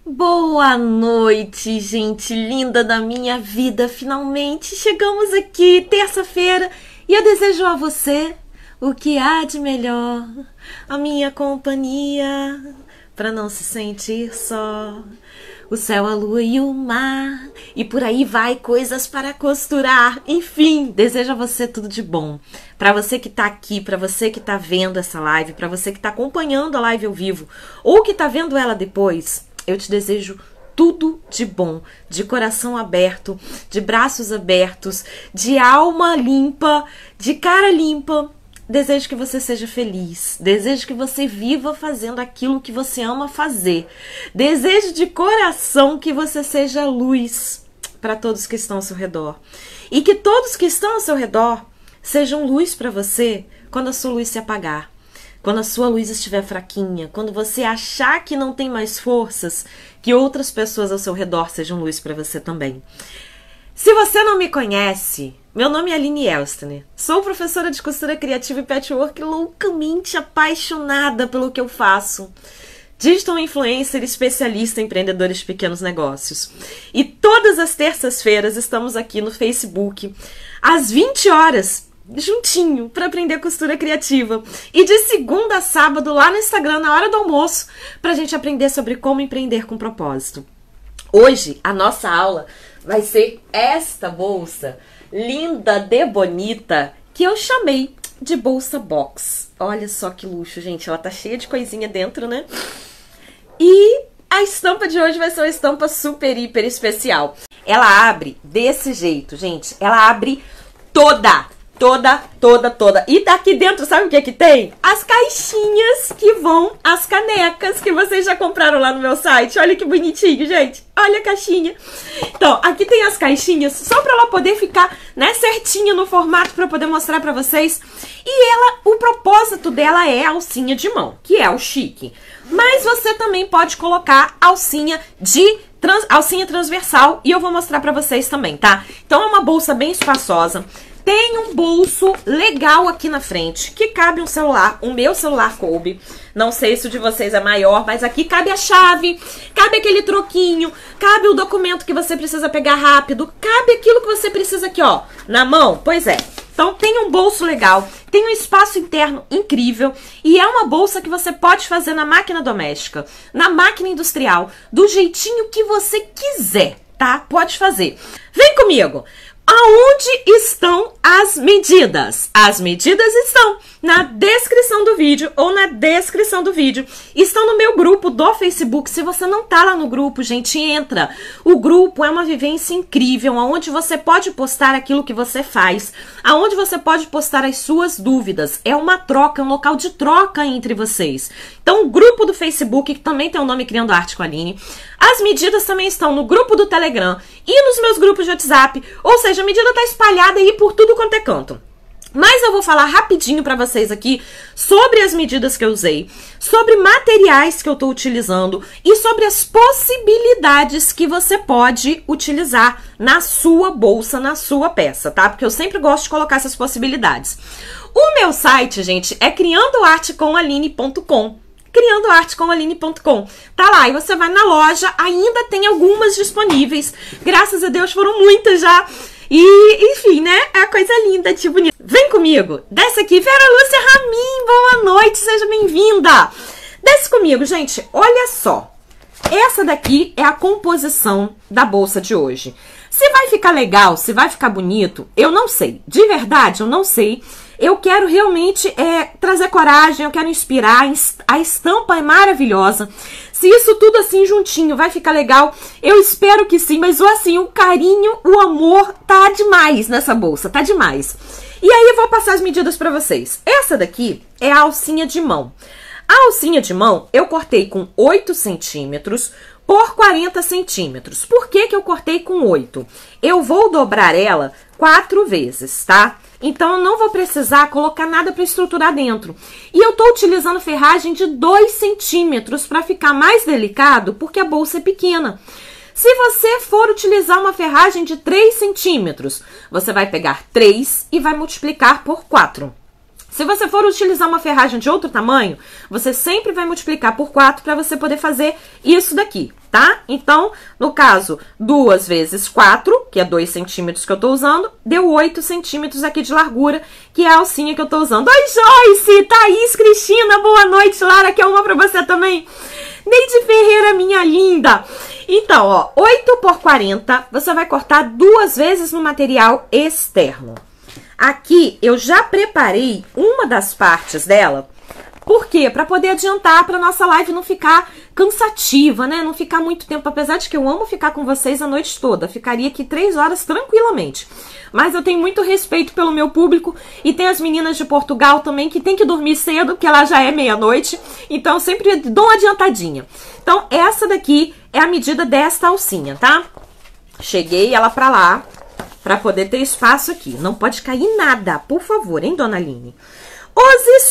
Boa noite, gente linda da minha vida. Finalmente chegamos aqui, terça-feira, e eu desejo a você o que há de melhor, a minha companhia, para não se sentir só. O céu, a lua e o mar, e por aí vai, coisas para costurar. Enfim, desejo a você tudo de bom. Para você que tá aqui, para você que tá vendo essa live, para você que tá acompanhando a live ao vivo, ou que tá vendo ela depois, eu te desejo tudo de bom, de coração aberto, de braços abertos, de alma limpa, de cara limpa. Desejo que você seja feliz, desejo que você viva fazendo aquilo que você ama fazer. Desejo de coração que você seja luz para todos que estão ao seu redor. E que todos que estão ao seu redor sejam luz para você quando a sua luz se apagar. Quando a sua luz estiver fraquinha, quando você achar que não tem mais forças, que outras pessoas ao seu redor sejam luz para você também. Se você não me conhece, meu nome é Aline Elstner, sou professora de costura criativa e patchwork loucamente apaixonada pelo que eu faço. Digital influencer, especialista em empreendedores de pequenos negócios. E todas as terças-feiras estamos aqui no Facebook, às 20 horas, juntinho, para aprender costura criativa. E de segunda a sábado, lá no Instagram, na hora do almoço, para a gente aprender sobre como empreender com propósito. Hoje, a nossa aula vai ser esta bolsa linda de bonita que eu chamei de bolsa box. Olha só que luxo, gente. Ela tá cheia de coisinha dentro, né? E a estampa de hoje vai ser uma estampa super, hiper especial. Ela abre desse jeito, gente. Ela abre toda. E daqui dentro, sabe o que que tem? As caixinhas que vão, as canecas que vocês já compraram lá no meu site. Olha que bonitinho, gente. Olha a caixinha. Então, aqui tem as caixinhas, só pra ela poder ficar, né, certinha no formato pra poder mostrar pra vocês. E ela, o propósito dela é a alcinha de mão, que é o chique. Mas você também pode colocar alcinha transversal e eu vou mostrar pra vocês também, tá? Então é uma bolsa bem espaçosa. Tem um bolso legal aqui na frente, que cabe um celular. O meu celular coube. Não sei se o de vocês é maior, mas aqui cabe a chave, cabe aquele troquinho, cabe o documento que você precisa pegar rápido, cabe aquilo que você precisa aqui, ó, na mão. Pois é. Então tem um bolso legal, tem um espaço interno incrível e é uma bolsa que você pode fazer na máquina doméstica, na máquina industrial, do jeitinho que você quiser, tá? Pode fazer. Vem comigo! Aonde estão as medidas? As medidas estão na descrição do vídeo ou na descrição do vídeo. Estão no meu grupo do Facebook. Se você não tá lá no grupo, gente, entra. O grupo é uma vivência incrível, onde você pode postar aquilo que você faz, aonde você pode postar as suas dúvidas. É uma troca, é um local de troca entre vocês. Então, o grupo do Facebook, que também tem o nome Criando Arte com a Aline. As medidas também estão no grupo do Telegram e nos meus grupos de WhatsApp. Ou seja, a medida tá espalhada aí por tudo quanto é canto. Mas eu vou falar rapidinho pra vocês aqui sobre as medidas que eu usei, sobre materiais que eu tô utilizando e sobre as possibilidades que você pode utilizar na sua bolsa, na sua peça, tá? Porque eu sempre gosto de colocar essas possibilidades. O meu site, gente, é criandoartecomaline.com. criandoartecomaline.com. Tá lá, e você vai na loja, ainda tem algumas disponíveis. Graças a Deus foram muitas já. E, enfim, né? É a coisa linda, tipo bonita. Vem comigo. Desce aqui. Vera Lúcia Ramin, boa noite, seja bem-vinda. Desce comigo, gente. Olha só. Essa daqui é a composição da bolsa de hoje. Se vai ficar legal, se vai ficar bonito, eu não sei. De verdade, eu não sei. Eu quero realmente trazer coragem, eu quero inspirar. A estampa é maravilhosa. Se isso tudo assim juntinho vai ficar legal, eu espero que sim. Mas assim, o carinho, o amor tá demais nessa bolsa, tá demais. E aí eu vou passar as medidas pra vocês. Essa daqui é a alcinha de mão. A alcinha de mão eu cortei com 8 centímetros por 40 centímetros. Por que que eu cortei com 8? Eu vou dobrar ela 4 vezes, tá? Então, eu não vou precisar colocar nada para estruturar dentro. E eu tô utilizando ferragem de 2 centímetros para ficar mais delicado, porque a bolsa é pequena. Se você for utilizar uma ferragem de 3 centímetros, você vai pegar 3 e vai multiplicar por 4. Se você for utilizar uma ferragem de outro tamanho, você sempre vai multiplicar por 4 para você poder fazer isso daqui, tá? Então, no caso, 2 vezes 4, que é 2 centímetros que eu tô usando, deu 8 centímetros aqui de largura, que é a alcinha que eu tô usando. Oi, Joyce, Thaís, Cristina, boa noite, Lara, que é uma pra você também. Neide Ferreira, minha linda. Então, ó, 8 por 40, você vai cortar 2 vezes no material externo. Aqui, eu já preparei uma das partes dela. Por quê? Para poder adiantar, para nossa live não ficar cansativa, né? Não ficar muito tempo, apesar de que eu amo ficar com vocês a noite toda. Ficaria aqui 3 horas tranquilamente. Mas eu tenho muito respeito pelo meu público e tem as meninas de Portugal também que tem que dormir cedo, que ela já é meia-noite. Então, eu sempre dou uma adiantadinha. Então, essa daqui é a medida desta alcinha, tá? Cheguei ela pra lá, pra poder ter espaço aqui. Não pode cair nada, por favor, hein, dona Aline? Os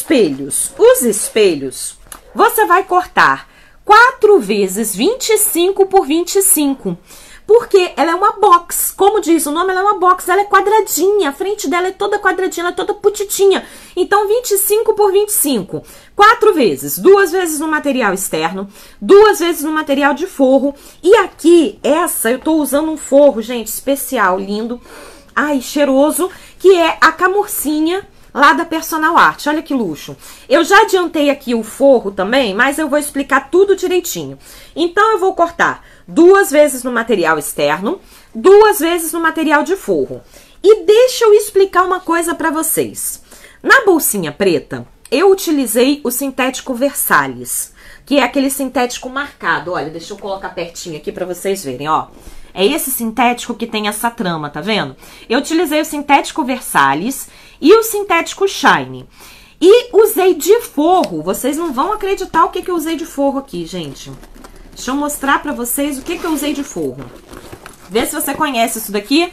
espelhos, você vai cortar 4 vezes 25 por 25. Porque ela é uma box, como diz o nome, ela é uma box, ela é quadradinha, a frente dela é toda quadradinha, ela é toda putitinha. Então, 25 por 25, 4 vezes, 2 vezes no material externo, 2 vezes no material de forro. E aqui, essa, eu tô usando um forro, gente, especial, lindo, ai, cheiroso, que é a camurcinha lá da Personal Art. Olha que luxo. Eu já adiantei aqui o forro também, mas eu vou explicar tudo direitinho. Então, eu vou cortar 2 vezes no material externo, 2 vezes no material de forro. E deixa eu explicar uma coisa pra vocês. Na bolsinha preta, eu utilizei o sintético Versalhes, que é aquele sintético marcado. Olha, deixa eu colocar pertinho aqui pra vocês verem, ó. É esse sintético que tem essa trama, tá vendo? Eu utilizei o sintético Versalhes e o sintético Shine. E usei de forro. Vocês não vão acreditar o que eu usei de forro aqui, gente. Deixa eu mostrar pra vocês o que eu usei de forro. Vê se você conhece isso daqui.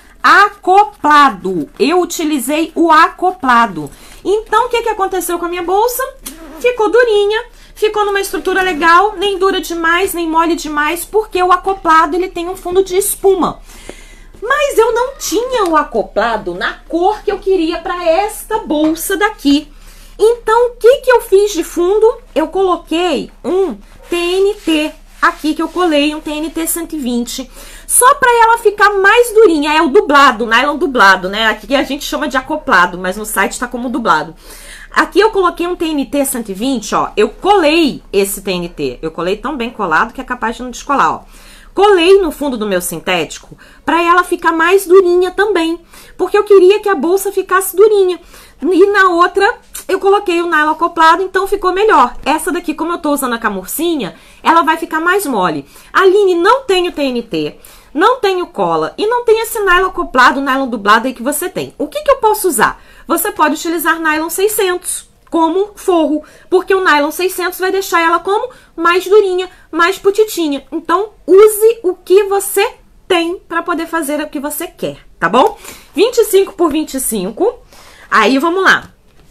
Acoplado. Eu utilizei o acoplado. Então, o que aconteceu com a minha bolsa? Ficou durinha. Ficou numa estrutura legal, nem dura demais, nem mole demais, porque o acoplado ele tem um fundo de espuma. Mas eu não tinha o acoplado na cor que eu queria para esta bolsa daqui. Então, o que eu fiz de fundo? Eu coloquei um TNT aqui, que eu colei, um TNT 120, só para ela ficar mais durinha. É o dublado, nylon dublado, né? Aqui a gente chama de acoplado, mas no site tá como dublado. Aqui eu coloquei um TNT 120, ó, eu colei esse TNT, eu colei tão bem colado que é capaz de não descolar, ó. Colei no fundo do meu sintético para ela ficar mais durinha também, porque eu queria que a bolsa ficasse durinha. E na outra eu coloquei o nylon acoplado, então ficou melhor. Essa daqui, como eu tô usando a camurcinha, ela vai ficar mais mole. Aline, não tenho TNT, não tenho cola e não tem esse nylon acoplado, nylon dublado aí que você tem. O que eu posso usar? Você pode utilizar nylon 600 como forro, porque o nylon 600 vai deixar ela como mais durinha, mais putitinha. Então, use o que você tem para poder fazer o que você quer, tá bom? 25 por 25. Aí, vamos lá.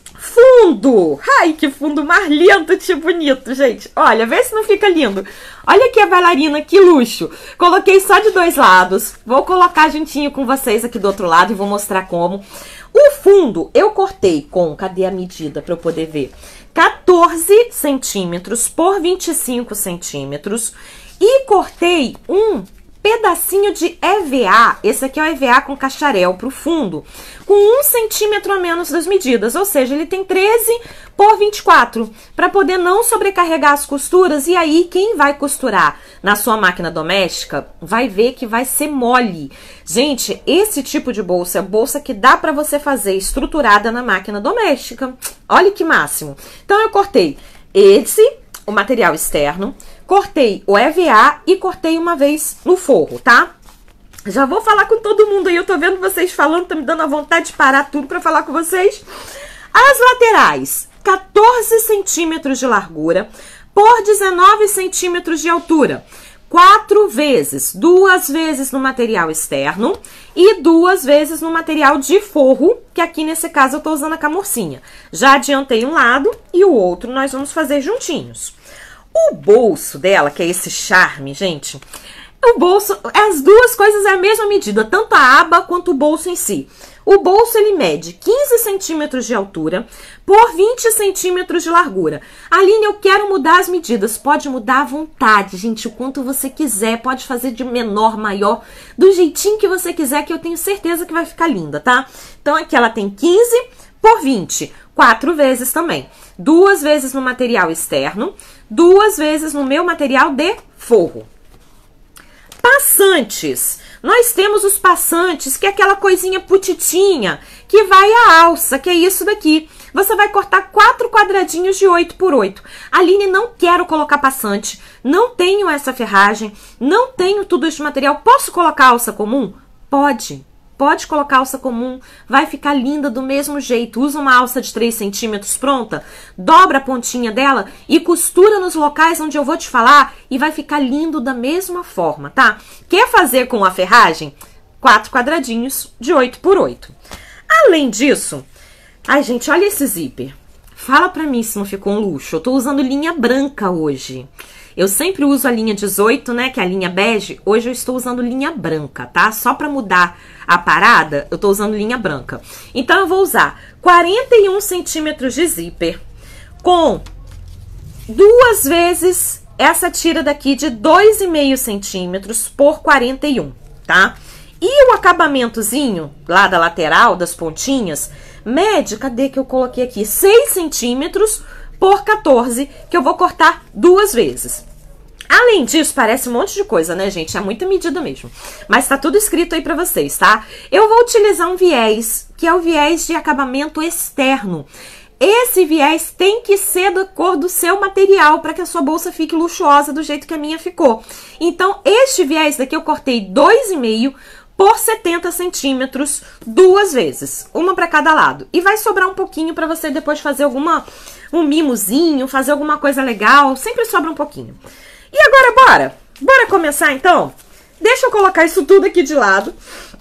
Fundo! Ai, que fundo marlento, que bonito, gente. Olha, vê se não fica lindo. Olha aqui a bailarina, que luxo. Coloquei só de 2 lados. Vou colocar juntinho com vocês aqui do outro lado e vou mostrar como. O fundo eu cortei com, cadê a medida para eu poder ver? 14 centímetros por 25 centímetros. E cortei um pedacinho de EVA, esse aqui é o EVA com cacharel para o fundo, com 1 centímetro a menos das medidas, ou seja, ele tem 13 por 24, para poder não sobrecarregar as costuras. E aí, quem vai costurar na sua máquina doméstica vai ver que vai ser mole. Gente, esse tipo de bolsa é bolsa que dá para você fazer estruturada na máquina doméstica. Olha que máximo. Então, eu cortei o material externo, cortei o EVA e cortei uma vez no forro, tá? Já vou falar com todo mundo aí, eu tô vendo vocês falando, tá me dando a vontade de parar tudo pra falar com vocês. As laterais, 14 centímetros de largura por 19 centímetros de altura. 4 vezes, 2 vezes no material externo e 2 vezes no material de forro, que aqui nesse caso eu tô usando a camurcinha. Já adiantei um lado e o outro nós vamos fazer juntinhos. O bolso dela, que é esse charme, gente, O bolso, as duas coisas é a mesma medida, tanto a aba quanto o bolso em si. O bolso, ele mede 15 centímetros de altura por 20 centímetros de largura. Aline, eu quero mudar as medidas. Pode mudar à vontade, gente, o quanto você quiser. Pode fazer de menor, maior, do jeitinho que você quiser, que eu tenho certeza que vai ficar linda, tá? Então, aqui ela tem 15 por 20, 4 vezes também. 2 vezes no material externo, 2 vezes no meu material de forro. Passantes. Nós temos os passantes, que é aquela coisinha putitinha, que vai a alça, que é isso daqui. Você vai cortar 4 quadradinhos de 8 por 8. Aline, não quero colocar passante, não tenho essa ferragem, não tenho tudo este material. Posso colocar alça comum? Pode. Pode colocar alça comum, vai ficar linda do mesmo jeito. Usa uma alça de 3 centímetros pronta, dobra a pontinha dela e costura nos locais onde eu vou te falar e vai ficar lindo da mesma forma, tá? Quer fazer com a ferragem? 4 quadradinhos de 8 por 8. Além disso, ai gente, olha esse zíper. Fala pra mim se não ficou um luxo. Eu tô usando linha branca hoje. Eu sempre uso a linha 18, né, que é a linha bege. Hoje eu estou usando linha branca, tá? Só pra mudar a parada, eu tô usando linha branca. Então, eu vou usar 41 centímetros de zíper com 2 vezes essa tira daqui de 2,5 centímetros por 41, tá? E o acabamentozinho lá da lateral, das pontinhas, mede, cadê que eu coloquei aqui? 6 centímetros por 14, que eu vou cortar 2 vezes. Além disso, parece um monte de coisa, né, gente? É muita medida mesmo. Mas tá tudo escrito aí pra vocês, tá? Eu vou utilizar um viés, que é o viés de acabamento externo. Esse viés tem que ser da cor do seu material, para que a sua bolsa fique luxuosa do jeito que a minha ficou. Então, este viés daqui eu cortei 2,5 por 70 centímetros 2 vezes, uma para cada lado. E vai sobrar um pouquinho para você depois fazer um mimozinho, fazer alguma coisa legal, sempre sobra um pouquinho. E agora, bora começar então? Deixa eu colocar isso tudo aqui de lado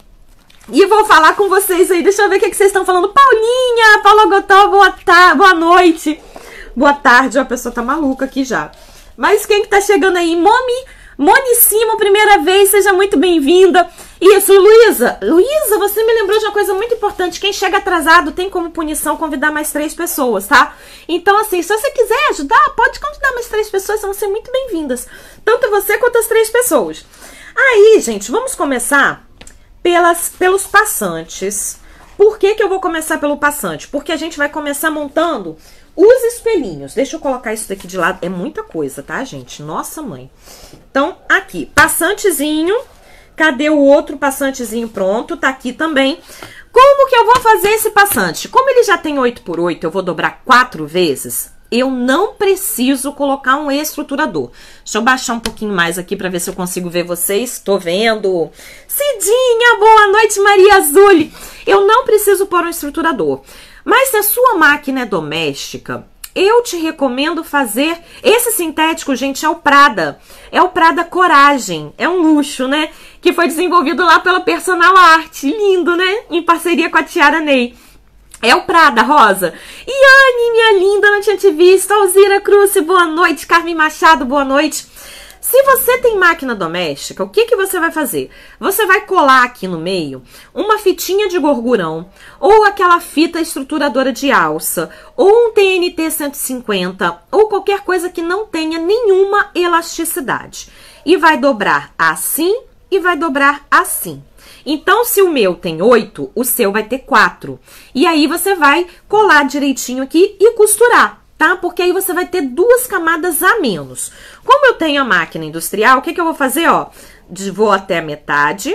e vou falar com vocês aí. Deixa eu ver o que vocês estão falando. Paulinha, Paula Gotó, boa noite. Boa tarde, ó, a pessoa tá maluca aqui já. Mas quem que tá chegando aí? Monicimo, primeira vez, seja muito bem-vinda. Isso, Luísa, você me lembrou de uma coisa muito importante. Quem chega atrasado tem como punição convidar mais 3 pessoas, tá? Então, assim, se você quiser ajudar, pode convidar mais 3 pessoas, vão ser muito bem-vindas. Tanto você quanto as 3 pessoas. Aí, gente, vamos começar pelos passantes. Por que eu vou começar pelo passante? Porque a gente vai começar montando os espelhinhos. Deixa eu colocar isso daqui de lado. É muita coisa, tá, gente? Nossa, mãe. Então, aqui, passantezinho. Cadê o outro passantezinho pronto? Tá aqui também. Como que eu vou fazer esse passante? Como ele já tem 8 por 8, eu vou dobrar 4 vezes. Eu não preciso colocar um estruturador. Deixa eu baixar um pouquinho mais aqui pra ver se eu consigo ver vocês. Tô vendo. Cidinha, boa noite, Maria Azul. Eu não preciso pôr um estruturador. Mas se a sua máquina é doméstica, eu te recomendo fazer... Esse sintético, gente, é o Prada. É o Prada Coragem. É um luxo, né? Que foi desenvolvido lá pela Personal Art. Lindo, né? Em parceria com a Tiara Ney. É o Prada, Rosa. Iane, minha linda, não tinha te visto. Alzira Cruz, boa noite. Carmen Machado, boa noite. Se você tem máquina doméstica, o que você vai fazer? Você vai colar aqui no meio uma fitinha de gorgurão, ou aquela fita estruturadora de alça, ou um TNT 150, ou qualquer coisa que não tenha nenhuma elasticidade. E vai dobrar assim e vai dobrar assim. Então, se o meu tem 8, o seu vai ter 4. E aí você vai colar direitinho aqui e costurar, tá? Porque aí você vai ter 2 camadas a menos. Como eu tenho a máquina industrial, o que eu vou fazer, ó? Vou até a metade,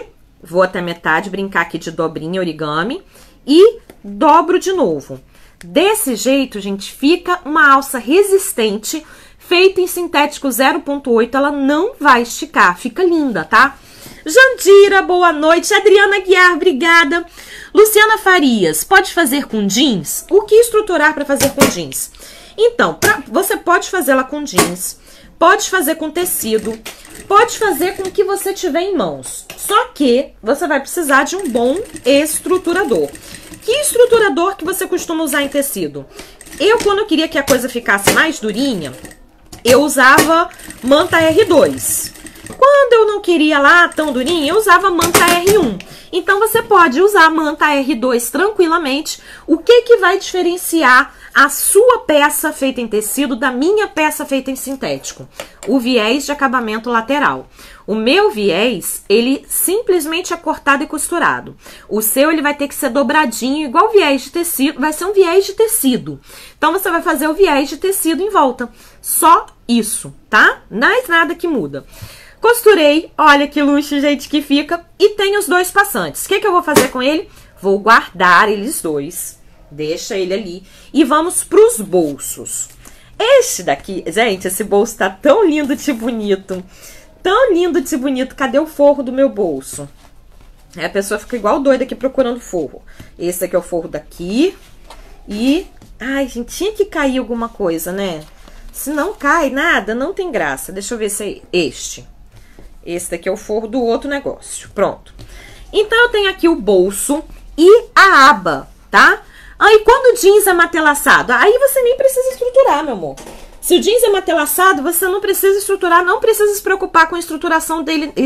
brincar aqui de dobrinha, origami, e dobro de novo. Desse jeito, gente, fica uma alça resistente, feita em sintético 0,8, ela não vai esticar, fica linda, tá? Jandira, boa noite. Adriana Guiar, obrigada. Luciana Farias, pode fazer com jeans? O que estruturar para fazer com jeans? Então, você pode fazer ela com jeans, pode fazer com tecido, pode fazer com o que você tiver em mãos. Só que você vai precisar de um bom estruturador. Que estruturador que você costuma usar em tecido? Eu, quando eu queria que a coisa ficasse mais durinha, eu usava Manta R2. Quando eu não queria lá tão durinha, eu usava manta R1. Então, você pode usar a manta R2 tranquilamente. O que vai diferenciar a sua peça feita em tecido da minha peça feita em sintético? O viés de acabamento lateral. O meu viés, ele simplesmente é cortado e costurado. O seu, ele vai ter que ser dobradinho, igual o viés de tecido, vai ser um viés de tecido. Então, você vai fazer o viés de tecido em volta. Só isso, tá? Mais nada que muda. Costurei, olha que luxo, gente, que fica. E tem os dois passantes. O que eu vou fazer com ele? Vou guardar eles dois. Deixa ele ali. E vamos pros bolsos. Este daqui, gente, esse bolso tá tão lindo de bonito. Tão lindo de bonito. Cadê o forro do meu bolso? A pessoa fica igual doida aqui procurando forro. Esse aqui é o forro daqui. E... ai, gente, tinha que cair alguma coisa, né? Se não cai nada, não tem graça. Deixa eu ver se é este. Esse daqui é o forro do outro negócio. Pronto. Então, eu tenho aqui o bolso e a aba, tá? Aí, quando o jeans é matelaçado, aí você nem precisa estruturar, meu amor. Se o jeans é matelaçado, você não precisa estruturar, não precisa se preocupar com a estruturação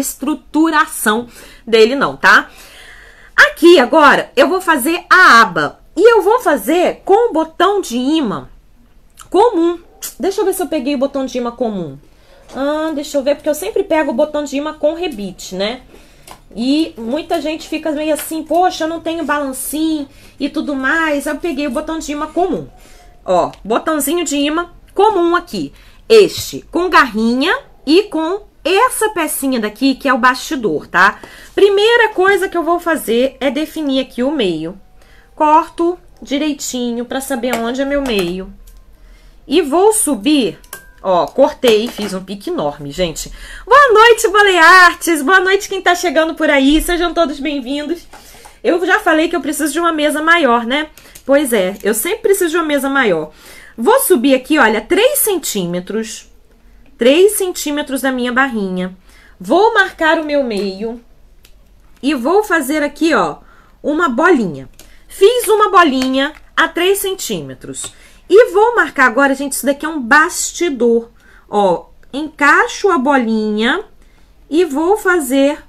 dele não, tá? Aqui, agora, eu vou fazer a aba. E eu vou fazer com o botão de imã comum. Deixa eu ver se eu peguei o botão de imã comum. Deixa eu ver, porque eu sempre pego o botão de imã com rebite, né? E muita gente fica meio assim, poxa, eu não tenho balancinho e tudo mais. Eu peguei o botão de imã comum. Ó, botãozinho de imã comum aqui. Este com garrinha e com essa pecinha daqui, que é o bastidor, tá? Primeira coisa que eu vou fazer é definir aqui o meio. Corto direitinho pra saber onde é meu meio. E vou subir... ó, cortei, fiz um pique enorme, gente. Boa noite, Boleartes! Boa noite quem tá chegando por aí, sejam todos bem-vindos. Eu já falei que eu preciso de uma mesa maior, né? Pois é, eu sempre preciso de uma mesa maior. Vou subir aqui, olha, 3 centímetros. 3 centímetros da minha barrinha. Vou marcar o meu meio. E vou fazer aqui, ó, uma bolinha. Fiz uma bolinha a 3 centímetros. E vou marcar agora, gente, isso daqui é um bastidor. Ó, encaixo a bolinha e vou fazer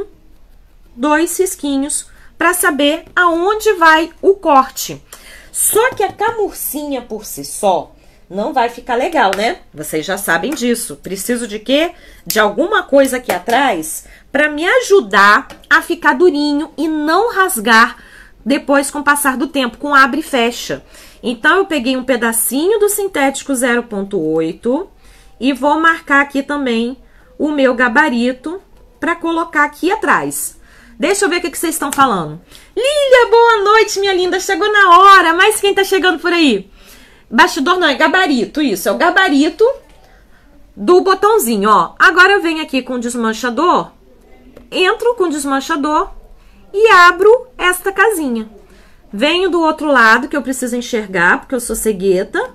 2 risquinhos para saber aonde vai o corte. Só que a camurcinha por si só não vai ficar legal, né? Vocês já sabem disso. Preciso de quê? De alguma coisa aqui atrás para me ajudar a ficar durinho e não rasgar depois com o passar do tempo, com abre e fecha. Então, eu peguei um pedacinho do sintético 0,8 e vou marcar aqui também o meu gabarito para colocar aqui atrás. Deixa eu ver o que vocês estão falando. Lília, boa noite, minha linda. Chegou na hora. Mas quem tá chegando por aí? Bastidor não, é gabarito. Isso, é o gabarito do botãozinho, ó. Agora eu venho aqui com o desmanchador. Entro com o desmanchador e abro esta casinha. Venho do outro lado, que eu preciso enxergar, porque eu sou cegueta.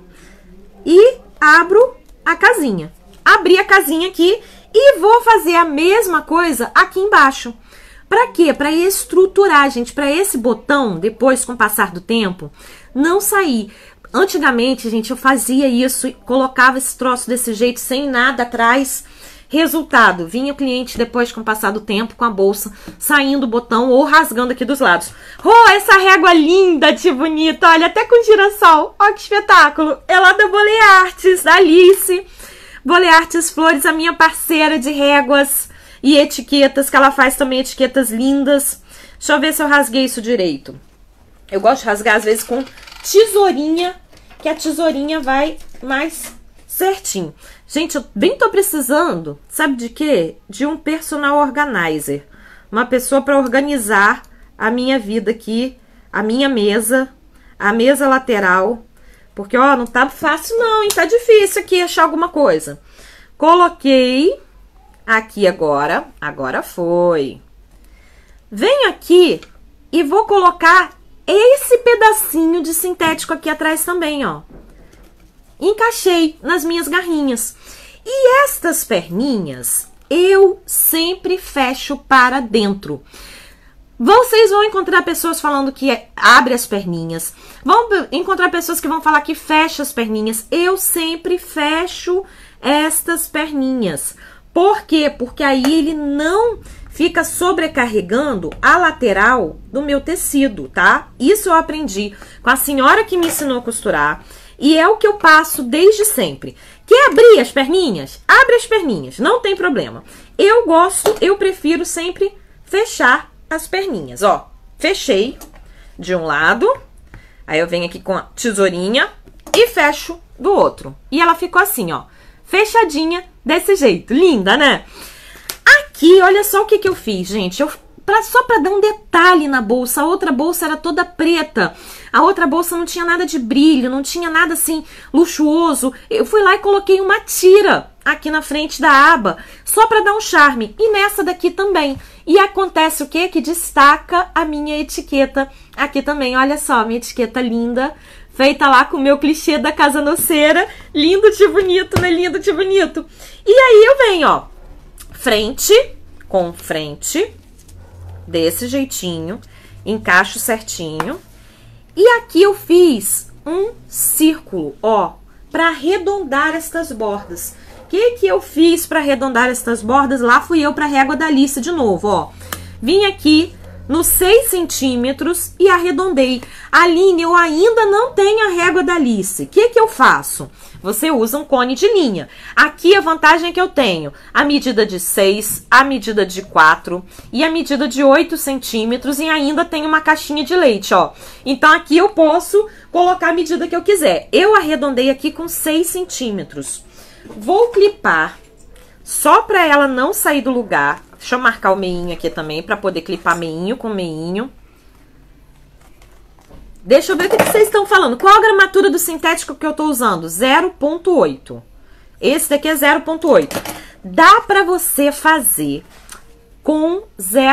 E abro a casinha. Abri a casinha aqui e vou fazer a mesma coisa aqui embaixo. Pra quê? Pra estruturar, gente. Pra esse botão, depois, com o passar do tempo, não sair. Antigamente, gente, eu fazia isso e colocava esse troço desse jeito, sem nada atrás. Resultado, vinha o cliente depois, com o passar do tempo, com a bolsa, saindo o botão ou rasgando aqui dos lados. Oh, essa régua linda de bonita, olha, até com girassol. Olha que espetáculo. É lá da Boleartes, da Alice. Boleartes Flores, a minha parceira de réguas e etiquetas, que ela faz também etiquetas lindas. Deixa eu ver se eu rasguei isso direito. Eu gosto de rasgar, às vezes, com tesourinha, que a tesourinha vai mais certinho. Gente, eu bem tô precisando, sabe de quê? De um personal organizer. Uma pessoa para organizar a minha vida aqui, a minha mesa, a mesa lateral. Porque, ó, não tá fácil não, hein? Tá difícil aqui achar alguma coisa. Coloquei aqui agora. Agora foi. Venho aqui e vou colocar esse pedacinho de sintético aqui atrás também, ó. Encaixei nas minhas garrinhas. E estas perninhas eu sempre fecho para dentro. Vocês vão encontrar pessoas falando que abre as perninhas. Vão encontrar pessoas que vão falar que fecha as perninhas. Eu sempre fecho estas perninhas. Por quê? Porque aí ele não fica sobrecarregando a lateral do meu tecido, tá? Isso eu aprendi com a senhora que me ensinou a costurar e é o que eu passo desde sempre. Quer abrir as perninhas? Abre as perninhas, não tem problema. Eu prefiro sempre fechar as perninhas, ó. Fechei de um lado, aí eu venho aqui com a tesourinha e fecho do outro. E ela ficou assim, ó, fechadinha desse jeito. Linda, né? Aqui, olha só o que eu fiz, gente. Só pra dar um detalhe na bolsa. A outra bolsa era toda preta. A outra bolsa não tinha nada de brilho, não tinha nada assim luxuoso. Eu fui lá e coloquei uma tira aqui na frente da aba, só pra dar um charme. E nessa daqui também. E acontece o quê? Que destaca a minha etiqueta aqui também. Olha só, minha etiqueta linda, feita lá com o meu clichê da Casa Noceira. Lindo de bonito, né? Lindo de bonito. E aí eu venho, ó, frente com frente, desse jeitinho, encaixo certinho. E aqui eu fiz um círculo, ó, para arredondar estas bordas. O que eu fiz para arredondar estas bordas? Lá fui eu para a régua da Alice de novo, ó. Vim aqui nos 6 centímetros e arredondei. Aline, eu ainda não tenho a régua da Alice. O que eu faço? Você usa um cone de linha. Aqui a vantagem é que eu tenho a medida de 6, a medida de 4 e a medida de 8 centímetros e ainda tenho uma caixinha de leite, ó. Então aqui eu posso colocar a medida que eu quiser. Eu arredondei aqui com 6 centímetros. Vou clipar só para ela não sair do lugar. Deixa eu marcar o meinho aqui também para poder clipar meinho com meinho. Deixa eu ver o que vocês estão falando. Qual a gramatura do sintético que eu tô usando? 0,8. Esse daqui é 0,8. Dá pra você fazer com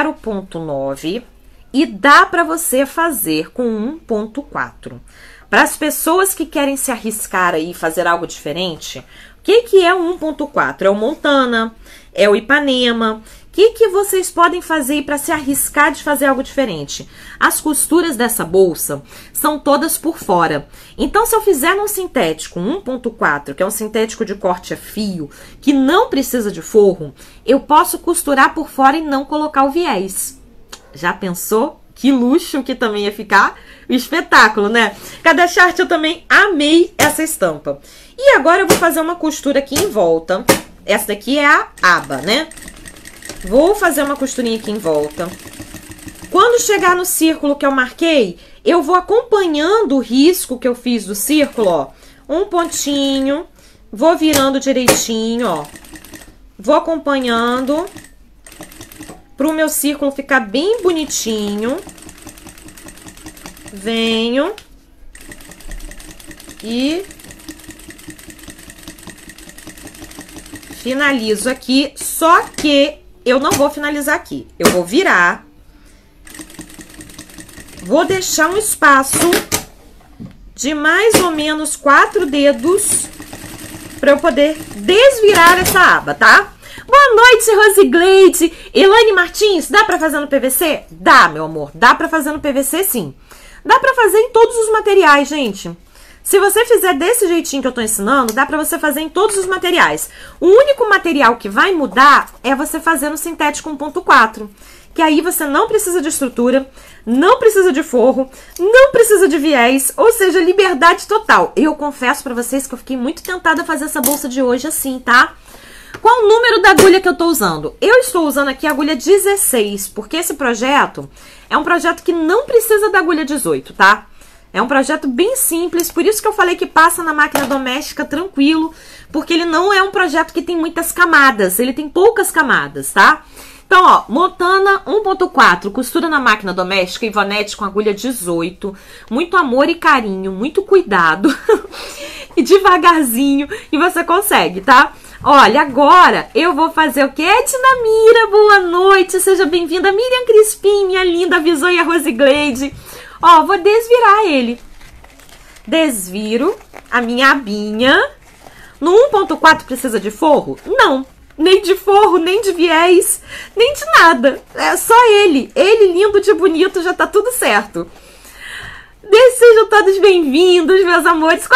0,9 e dá pra você fazer com 1,4. Para as pessoas que querem se arriscar aí e fazer algo diferente, o que é o 1,4? É o Montana, é o Ipanema. O que vocês podem fazer para se arriscar de fazer algo diferente? As costuras dessa bolsa são todas por fora. Então, se eu fizer num sintético 1,4, que é um sintético de corte a fio, que não precisa de forro, eu posso costurar por fora e não colocar o viés. Já pensou? Que luxo que também ia ficar o espetáculo, né? Cada chart eu também amei essa estampa. E agora eu vou fazer uma costura aqui em volta. Essa daqui é a aba, né? Vou fazer uma costurinha aqui em volta. Quando chegar no círculo que eu marquei, eu vou acompanhando o risco que eu fiz do círculo, ó. Um pontinho, vou virando direitinho, ó. Vou acompanhando para o meu círculo ficar bem bonitinho. Venho e finalizo aqui, só que eu não vou finalizar aqui. Eu vou virar. Vou deixar um espaço de mais ou menos 4 dedos para eu poder desvirar essa aba, tá? Boa noite, Rosigleide. Elaine Martins, dá para fazer no PVC? Dá, meu amor. Dá para fazer no PVC, sim. Dá para fazer em todos os materiais, gente. Se você fizer desse jeitinho que eu tô ensinando, dá pra você fazer em todos os materiais. O único material que vai mudar é você fazer no sintético 1,4. Que aí você não precisa de estrutura, não precisa de forro, não precisa de viés, ou seja, liberdade total. Eu confesso pra vocês que eu fiquei muito tentada a fazer essa bolsa de hoje assim, tá? Qual o número da agulha que eu tô usando? Eu estou usando aqui a agulha 16, porque esse projeto é um projeto que não precisa da agulha 18, tá? É um projeto bem simples, por isso que eu falei que passa na máquina doméstica tranquilo, porque ele não é um projeto que tem muitas camadas, ele tem poucas camadas, tá? Então, ó, Montana 1,4, costura na máquina doméstica, Ivonete com agulha 18, muito amor e carinho, muito cuidado, e devagarzinho, e você consegue, tá? Olha, agora eu vou fazer o quê? Edna Mira, boa noite, seja bem-vinda. Miriam Crispim, minha linda, avisou e a Rosigleide. Ó, vou desvirar ele. Desviro a minha abinha. No 1,4 precisa de forro? Não. Nem de forro, nem de viés, nem de nada. É só ele. Ele lindo de bonito, já tá tudo certo. Sejam todos bem-vindos, meus amores.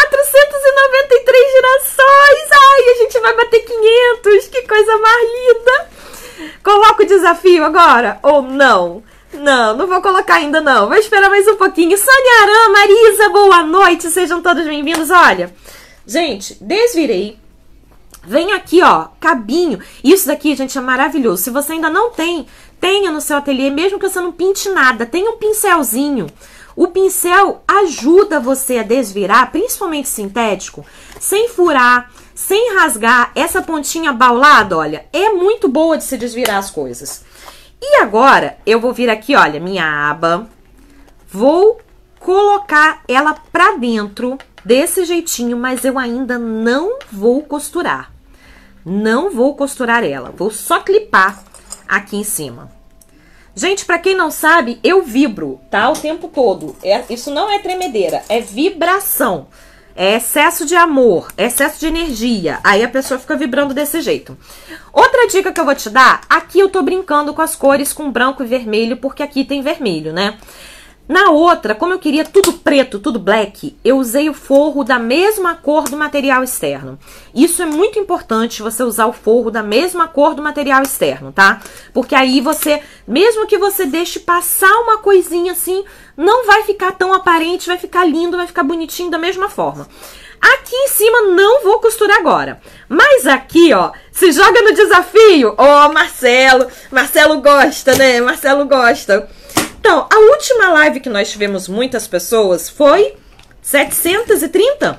493 girassóis. Ai, a gente vai bater 500. Que coisa mais linda. Coloca o desafio agora ou não? Não vou colocar ainda não. Vou esperar mais um pouquinho. Sônia Aran, Marisa, boa noite. Sejam todos bem-vindos. Olha, gente, desvirei. Vem aqui, ó, cabinho. Isso daqui, gente, é maravilhoso. Se você ainda não tem, tenha no seu ateliê, mesmo que você não pinte nada. Tenha um pincelzinho. O pincel ajuda você a desvirar, principalmente sintético, sem furar, sem rasgar. Essa pontinha baulada, olha, é muito boa de se desvirar as coisas. E agora, eu vou vir aqui, olha, minha aba. Vou colocar ela pra dentro desse jeitinho, mas eu ainda não vou costurar. Não vou costurar ela, vou só clipar aqui em cima. Gente, pra quem não sabe, eu vibro, tá? O tempo todo. Isso não é tremedeira, é vibração. É excesso de amor, é excesso de energia. Aí a pessoa fica vibrando desse jeito. Outra dica que eu vou te dar, aqui eu tô brincando com as cores, com branco e vermelho, porque aqui tem vermelho, né? Na outra, como eu queria tudo preto, tudo black, eu usei o forro da mesma cor do material externo. Isso é muito importante, você usar o forro da mesma cor do material externo, tá? Porque aí você, mesmo que você deixe passar uma coisinha assim, não vai ficar tão aparente, vai ficar lindo, vai ficar bonitinho da mesma forma. Aqui em cima não vou costurar agora. Mas aqui, ó, se joga no desafio. Ó, Marcelo. Marcelo gosta, né? Marcelo gosta. Então, a última live que nós tivemos muitas pessoas foi 730?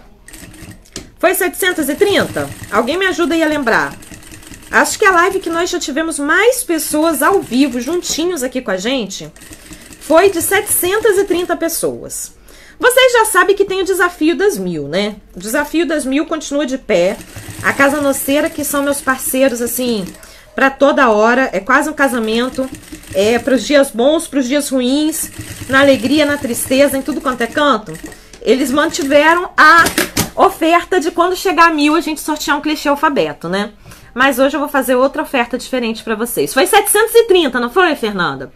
Foi 730? Alguém me ajuda aí a lembrar. Acho que a live que nós já tivemos mais pessoas ao vivo, juntinhos aqui com a gente, foi de 730 pessoas. Vocês já sabem que tem o desafio das 1000, né? O desafio das 1000 continua de pé. A Casa Noceira, que são meus parceiros, assim, para toda hora, é quase um casamento, é para os dias bons, para os dias ruins, na alegria, na tristeza, em tudo quanto é canto. Eles mantiveram a oferta de quando chegar a 1000 a gente sortear um clichê alfabeto, né? Mas hoje eu vou fazer outra oferta diferente para vocês. Foi 730, não foi, Fernanda?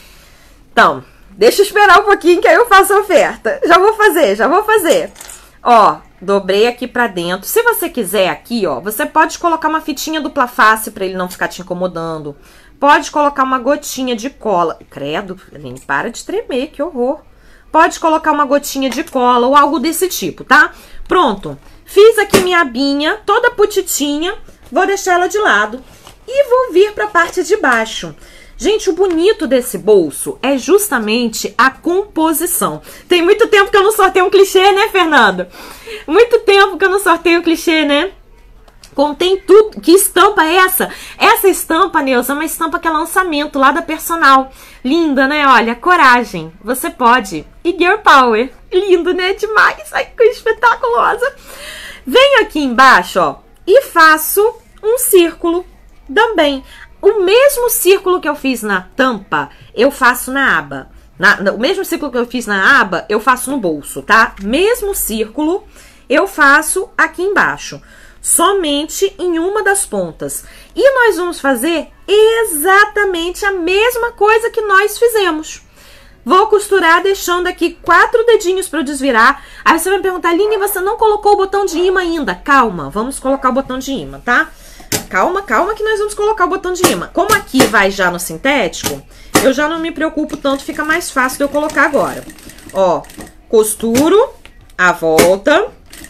Então, deixa eu esperar um pouquinho que aí eu faço a oferta. Já vou fazer. Ó, dobrei aqui pra dentro. Se você quiser aqui, ó, você pode colocar uma fitinha dupla face pra ele não ficar te incomodando. Pode colocar uma gotinha de cola. Credo, Aline, para de tremer, que horror. Pode colocar uma gotinha de cola ou algo desse tipo, tá? Pronto. Fiz aqui minha abinha, toda putitinha. Vou deixar ela de lado. E vou vir pra parte de baixo. Gente, o bonito desse bolso é justamente a composição. Tem muito tempo que eu não sorteio um clichê, né, Fernanda? Muito tempo que eu não sorteio um clichê, né? Contém tudo. Que estampa é essa? Essa estampa, Neuza, é uma estampa que é lançamento lá da Personal. Linda, né? Olha, coragem. Você pode. E Girl Power. Lindo, né? Demais. Ai, que coisa espetaculosa. Venho aqui embaixo, ó, e faço um círculo também. O mesmo círculo que eu fiz na tampa, eu faço na aba. O mesmo círculo que eu fiz na aba, eu faço no bolso, tá? Mesmo círculo, eu faço aqui embaixo. Somente em uma das pontas. E nós vamos fazer exatamente a mesma coisa que nós fizemos. Vou costurar deixando aqui 4 dedinhos para eu desvirar. Aí você vai me perguntar, Aline, você não colocou o botão de imã ainda? Calma, vamos colocar o botão de imã, tá? Calma, calma que nós vamos colocar o botão de imã. Como aqui vai já no sintético, eu já não me preocupo tanto, fica mais fácil de eu colocar agora. Ó, costuro a volta.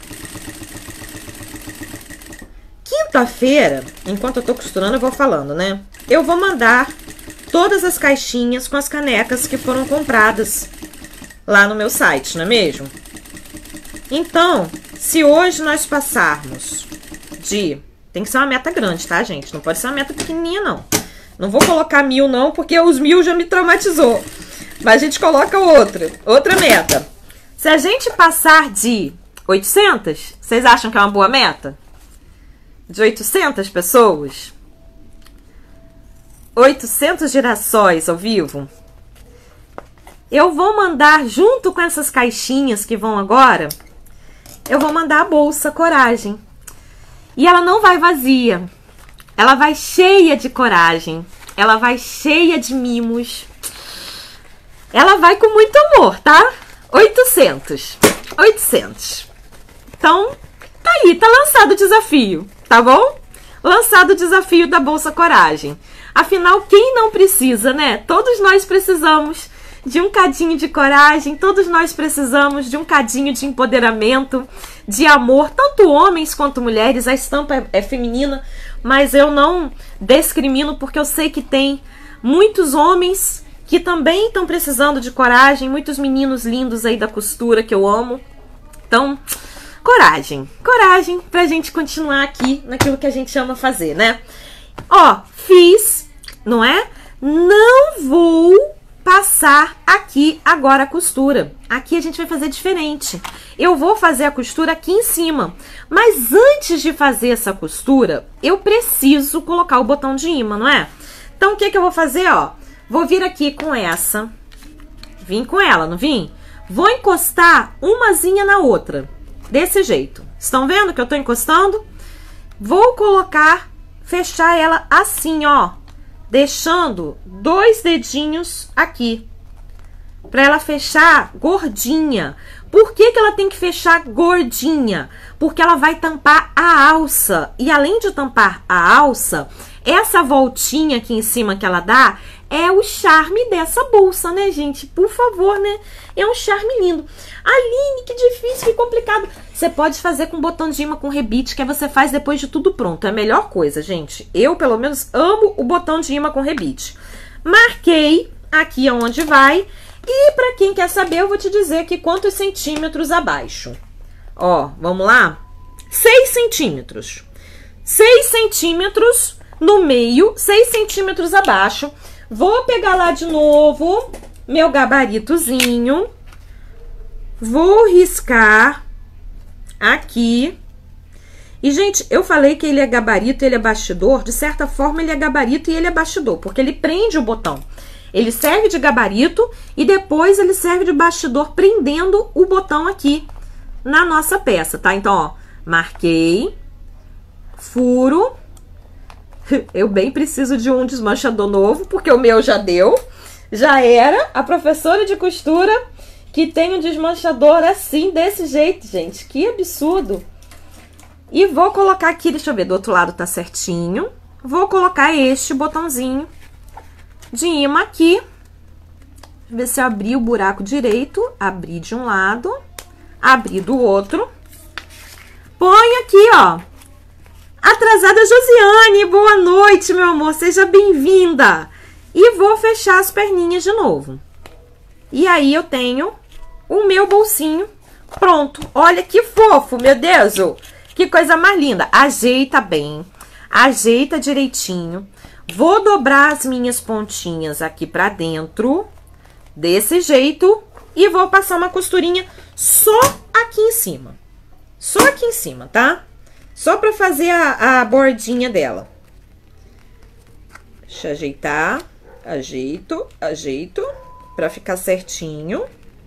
Quinta-feira, enquanto eu tô costurando, eu vou falando, né? Eu vou mandar todas as caixinhas com as canecas que foram compradas lá no meu site, não é mesmo? Então, se hoje nós passarmos de... Tem que ser uma meta grande, tá, gente? Não pode ser uma meta pequenininha, não. Não vou colocar 1000, não, porque os 1000 já me traumatizou. Mas a gente coloca outra meta. Se a gente passar de 800, vocês acham que é uma boa meta? De 800 pessoas? 800 girassóis ao vivo? Eu vou mandar, junto com essas caixinhas que vão agora, eu vou mandar a bolsa Coragem. E ela não vai vazia. Ela vai cheia de coragem. Ela vai cheia de mimos. Ela vai com muito amor, tá? 800. 800. Então, tá aí, tá lançado o desafio, tá bom? Lançado o desafio da Bolsa Coragem. Afinal, quem não precisa, né? Todos nós precisamos de um cadinho de coragem, todos nós precisamos de um cadinho de empoderamento, de amor, tanto homens quanto mulheres. A estampa é feminina, mas eu não discrimino porque eu sei que tem muitos homens que também estão precisando de coragem, muitos meninos lindos aí da costura que eu amo. Então, coragem, coragem pra gente continuar aqui naquilo que a gente ama fazer, né? Ó, fiz, não é? Não vou passar aqui agora a costura. Aqui a gente vai fazer diferente. Eu vou fazer a costura aqui em cima. Mas antes de fazer essa costura, eu preciso colocar o botão de imã, não é? Então, o que que eu vou fazer, ó? Vou vir aqui com essa. Vim com ela, não vim? Vou encostar umazinha na outra. Desse jeito. Estão vendo que eu tô encostando? Vou colocar, fechar ela assim, ó. Deixando 2 dedinhos aqui. Pra ela fechar gordinha. Por que que ela tem que fechar gordinha? Porque ela vai tampar a alça. E além de tampar a alça, essa voltinha aqui em cima que ela dá é o charme dessa bolsa, né, gente? Por favor, né? É um charme lindo. Aline, que difícil, que complicado. Você pode fazer com botão de imã com rebite, que você faz depois de tudo pronto. É a melhor coisa, gente. Eu, pelo menos, amo o botão de imã com rebite. Marquei aqui aonde vai. E pra quem quer saber, eu vou te dizer aqui quantos centímetros abaixo. Ó, vamos lá? 6 centímetros. 6 centímetros no meio, 6 centímetros abaixo. Vou pegar lá de novo meu gabaritozinho. Vou riscar aqui. E, gente, eu falei que ele é gabarito, ele é bastidor. De certa forma, ele é gabarito e ele é bastidor, porque ele prende o botão. Ele serve de gabarito e depois ele serve de bastidor, prendendo o botão aqui na nossa peça, tá? Então, ó, marquei, furo. Eu bem preciso de um desmanchador novo, porque o meu já deu. Já era a professora de costura que tem um desmanchador assim, desse jeito, gente. Que absurdo. E vou colocar aqui, deixa eu ver, do outro lado tá certinho. Vou colocar este botãozinho de imã aqui. Deixa eu ver se eu abri o buraco direito. Abri de um lado, abri do outro. Põe aqui, ó. Atrasada Josiane, boa noite, meu amor, seja bem-vinda. E vou fechar as perninhas de novo. E aí eu tenho o meu bolsinho pronto. Olha que fofo, meu Deus, que coisa mais linda. Ajeita bem, ajeita direitinho. Vou dobrar as minhas pontinhas aqui pra dentro, desse jeito, e vou passar uma costurinha só aqui em cima. Só aqui em cima, tá? Só pra fazer a bordinha dela. Deixa eu ajeitar. Ajeito, ajeito. Pra ficar certinho.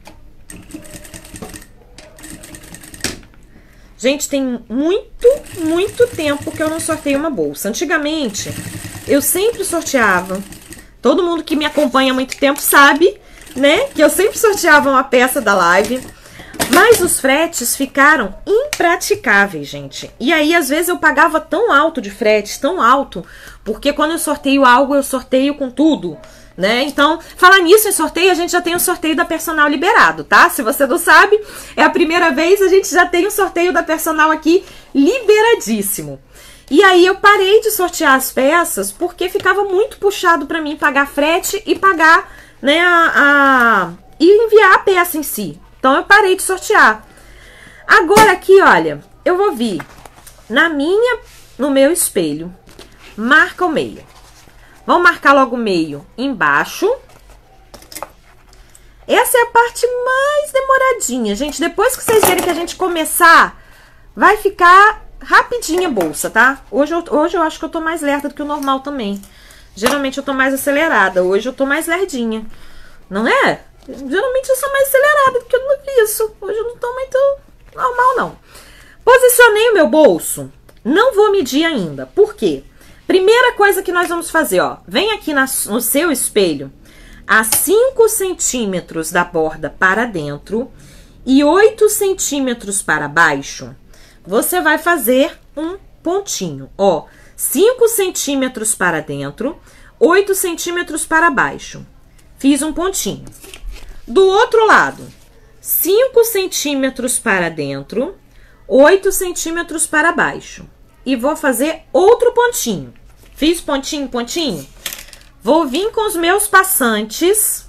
Gente, tem muito tempo que eu não sorteio uma bolsa. Antigamente, eu sempre sorteava. Todo mundo que me acompanha há muito tempo sabe, né? Que eu sempre sorteava uma peça da live. Mas os fretes ficaram impraticáveis, gente. E aí, às vezes, eu pagava tão alto de frete, tão alto, porque quando eu sorteio algo, eu sorteio com tudo, né? Então, falar nisso em sorteio, a gente já tem o sorteio da Personal liberado, tá? Se você não sabe, é a primeira vez, a gente já tem o sorteio da Personal aqui liberadíssimo. E aí, eu parei de sortear as peças, porque ficava muito puxado pra mim pagar frete e pagar, né, e enviar a peça em si. Então, eu parei de sortear. Agora aqui, olha, eu vou vir no meu espelho, marca o meio. Vamos marcar logo o meio embaixo. Essa é a parte mais demoradinha, gente. Depois que vocês verem que a gente começar, vai ficar rapidinha a bolsa, tá? Hoje eu acho que eu tô mais lerda do que o normal também. Geralmente eu tô mais acelerada, hoje eu tô mais lerdinha. Não é? Geralmente eu sou mais acelerada do que isso. Hoje eu não tô muito normal, não. Posicionei o meu bolso. Não vou medir ainda. Por quê? Primeira coisa que nós vamos fazer, ó. Vem aqui no seu espelho. a 5 centímetros da borda para dentro e 8 centímetros para baixo, você vai fazer um pontinho, ó, 5 centímetros para dentro, 8 centímetros para baixo. Fiz um pontinho. Do outro lado, 5 centímetros para dentro, 8 centímetros para baixo. E vou fazer outro pontinho. Fiz pontinho, pontinho. Vou vir com os meus passantes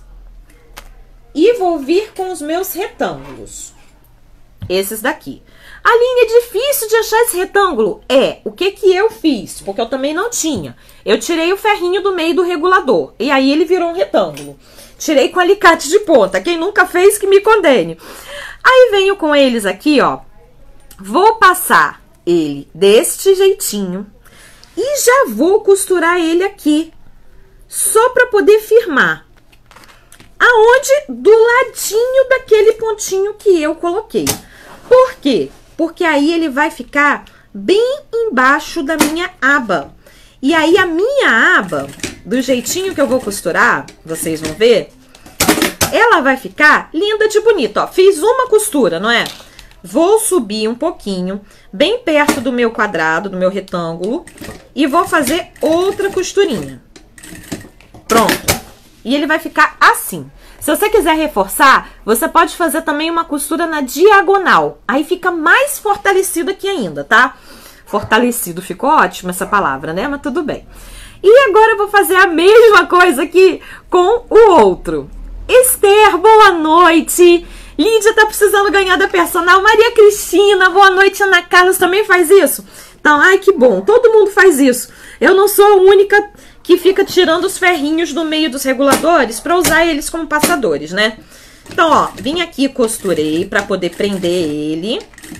e vou vir com os meus retângulos. Esses daqui. Aline, é difícil de achar esse retângulo? É, o que que eu fiz? Porque eu também não tinha. Eu tirei o ferrinho do meio do regulador e aí ele virou um retângulo. Tirei com alicate de ponta. Quem nunca fez que me condene. Aí venho com eles aqui, ó. Vou passar ele deste jeitinho e já vou costurar ele aqui. Só para poder firmar. Aonde? Do ladinho daquele pontinho que eu coloquei. Por quê? Porque aí ele vai ficar bem embaixo da minha aba. E aí a minha aba, do jeitinho que eu vou costurar, vocês vão ver, ela vai ficar linda de bonita, ó. Fiz uma costura, não é? Vou subir um pouquinho, bem perto do meu quadrado, do meu retângulo, e vou fazer outra costurinha. Pronto. E ele vai ficar assim. Se você quiser reforçar, você pode fazer também uma costura na diagonal. Aí fica mais fortalecido aqui ainda, tá? Fortalecido, ficou ótimo essa palavra, né? Mas tudo bem. E agora eu vou fazer a mesma coisa aqui com o outro. Esther, boa noite. Lídia tá precisando ganhar da personal. Maria Cristina, boa noite. Ana Carlos também faz isso? Então, ai, que bom. Todo mundo faz isso. Eu não sou a única que fica tirando os ferrinhos do meio dos reguladores para usar eles como passadores, né? Então, ó, vim aqui, costurei para poder prender ele.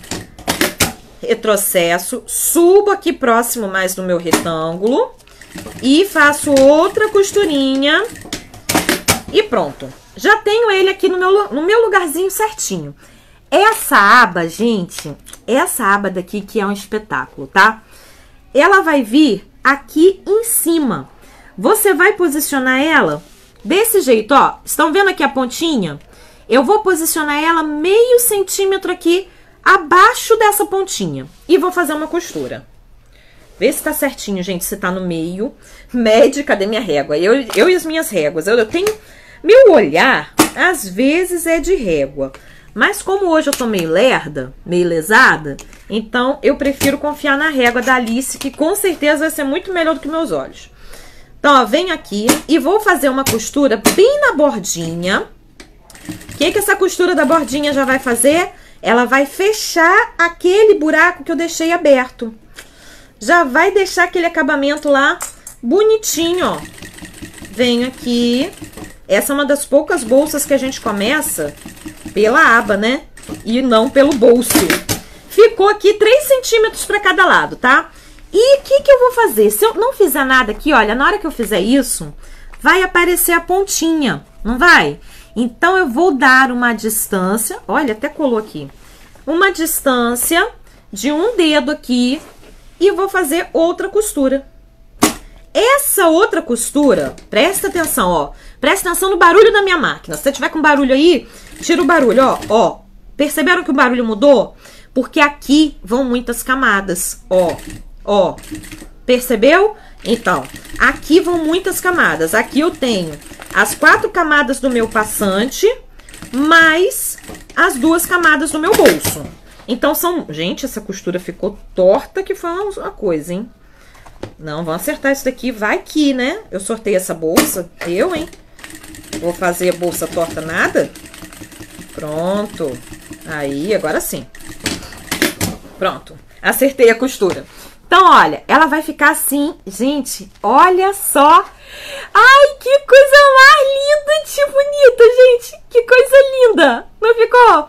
Retrocesso, subo aqui próximo mais do meu retângulo e faço outra costurinha e pronto. Já tenho ele aqui no meu lugarzinho certinho. Essa aba, gente, essa aba daqui que é um espetáculo, tá? Ela vai vir aqui em cima. Você vai posicionar ela desse jeito, ó. Estão vendo aqui a pontinha? Eu vou posicionar ela meio centímetro aqui abaixo dessa pontinha. E vou fazer uma costura. Vê se tá certinho, gente, se tá no meio. Mede, cadê minha régua? Eu e as minhas réguas. Eu tenho... Meu olhar, às vezes, é de régua. Mas como hoje eu tô meio lerda, meio lesada, então eu prefiro confiar na régua da Alice, que com certeza vai ser muito melhor do que meus olhos. Então, ó, venho aqui e vou fazer uma costura bem na bordinha. O que que essa costura da bordinha já vai fazer? Ela vai fechar aquele buraco que eu deixei aberto. Já vai deixar aquele acabamento lá bonitinho, ó. Venho aqui. Essa é uma das poucas bolsas que a gente começa pela aba, né? E não pelo bolso. Ficou aqui 3 centímetros para cada lado, tá? E o que que eu vou fazer? Se eu não fizer nada aqui, olha, na hora que eu fizer isso, vai aparecer a pontinha, não vai? Então, eu vou dar uma distância, olha, até colou aqui, uma distância de um dedo aqui e vou fazer outra costura. Essa outra costura, presta atenção, ó, presta atenção no barulho da minha máquina. Se você tiver com barulho aí, tira o barulho, ó, ó. Perceberam que o barulho mudou? Porque aqui vão muitas camadas, ó, ó. Percebeu? Então, aqui vão muitas camadas. Aqui eu tenho as 4 camadas do meu passante, mais as 2 camadas do meu bolso. Então, são... Gente, essa costura ficou torta, que foi uma coisa, hein? Não, vamos acertar isso daqui. Vai que, né? Eu sorteio essa bolsa. Eu, hein? Vou fazer a bolsa torta nada? Pronto. Aí, agora sim. Pronto. Acertei a costura. Então, olha, ela vai ficar assim. Gente, olha só. Ai, que coisa mais linda de bonita, gente. Que coisa linda. Não ficou?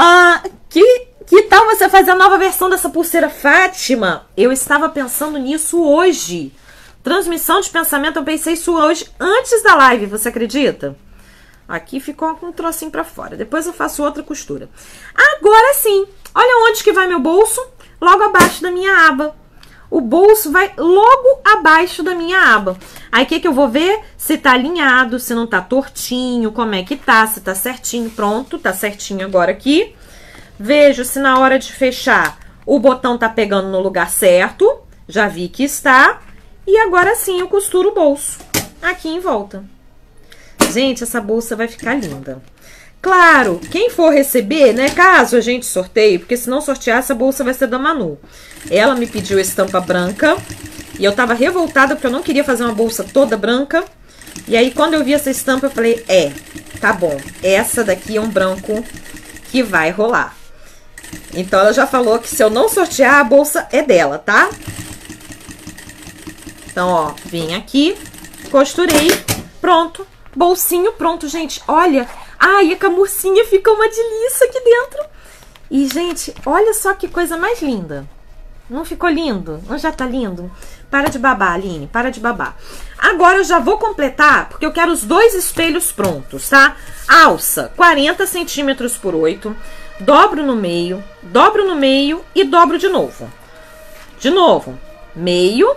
Que tal você fazer a nova versão dessa pulseira Fátima? Eu estava pensando nisso hoje. Transmissão de pensamento, eu pensei isso hoje antes da live, você acredita? Aqui ficou com um trocinho pra fora. Depois eu faço outra costura. Agora sim, olha onde que vai meu bolso. Logo abaixo da minha aba. o bolso vai logo abaixo da minha aba. Aí, o que que eu vou ver? Se tá alinhado, se não tá tortinho, como é que tá, se tá certinho. Pronto, tá certinho agora aqui. Vejo se na hora de fechar o botão tá pegando no lugar certo. Já vi que está. E agora sim eu costuro o bolso aqui em volta. Gente, essa bolsa vai ficar linda. Claro, quem for receber, né, caso a gente sorteie, porque se não sortear, essa bolsa vai ser da Manu. Ela me pediu estampa branca e eu tava revoltada porque eu não queria fazer uma bolsa toda branca. E aí, quando eu vi essa estampa, eu falei, tá bom, essa daqui é um branco que vai rolar. Então, ela já falou que se eu não sortear, a bolsa é dela, tá? Então, ó, vim aqui, costurei, pronto, bolsinho pronto, gente, olha... Ai, a camurcinha fica uma delícia aqui dentro. E, gente, olha só que coisa mais linda. Não ficou lindo? Não já tá lindo? Para de babar, Aline, para de babar. Agora eu já vou completar, porque eu quero os 2 espelhos prontos, tá? Alça, 40 centímetros por 8. Dobro no meio e dobro de novo. De novo, meio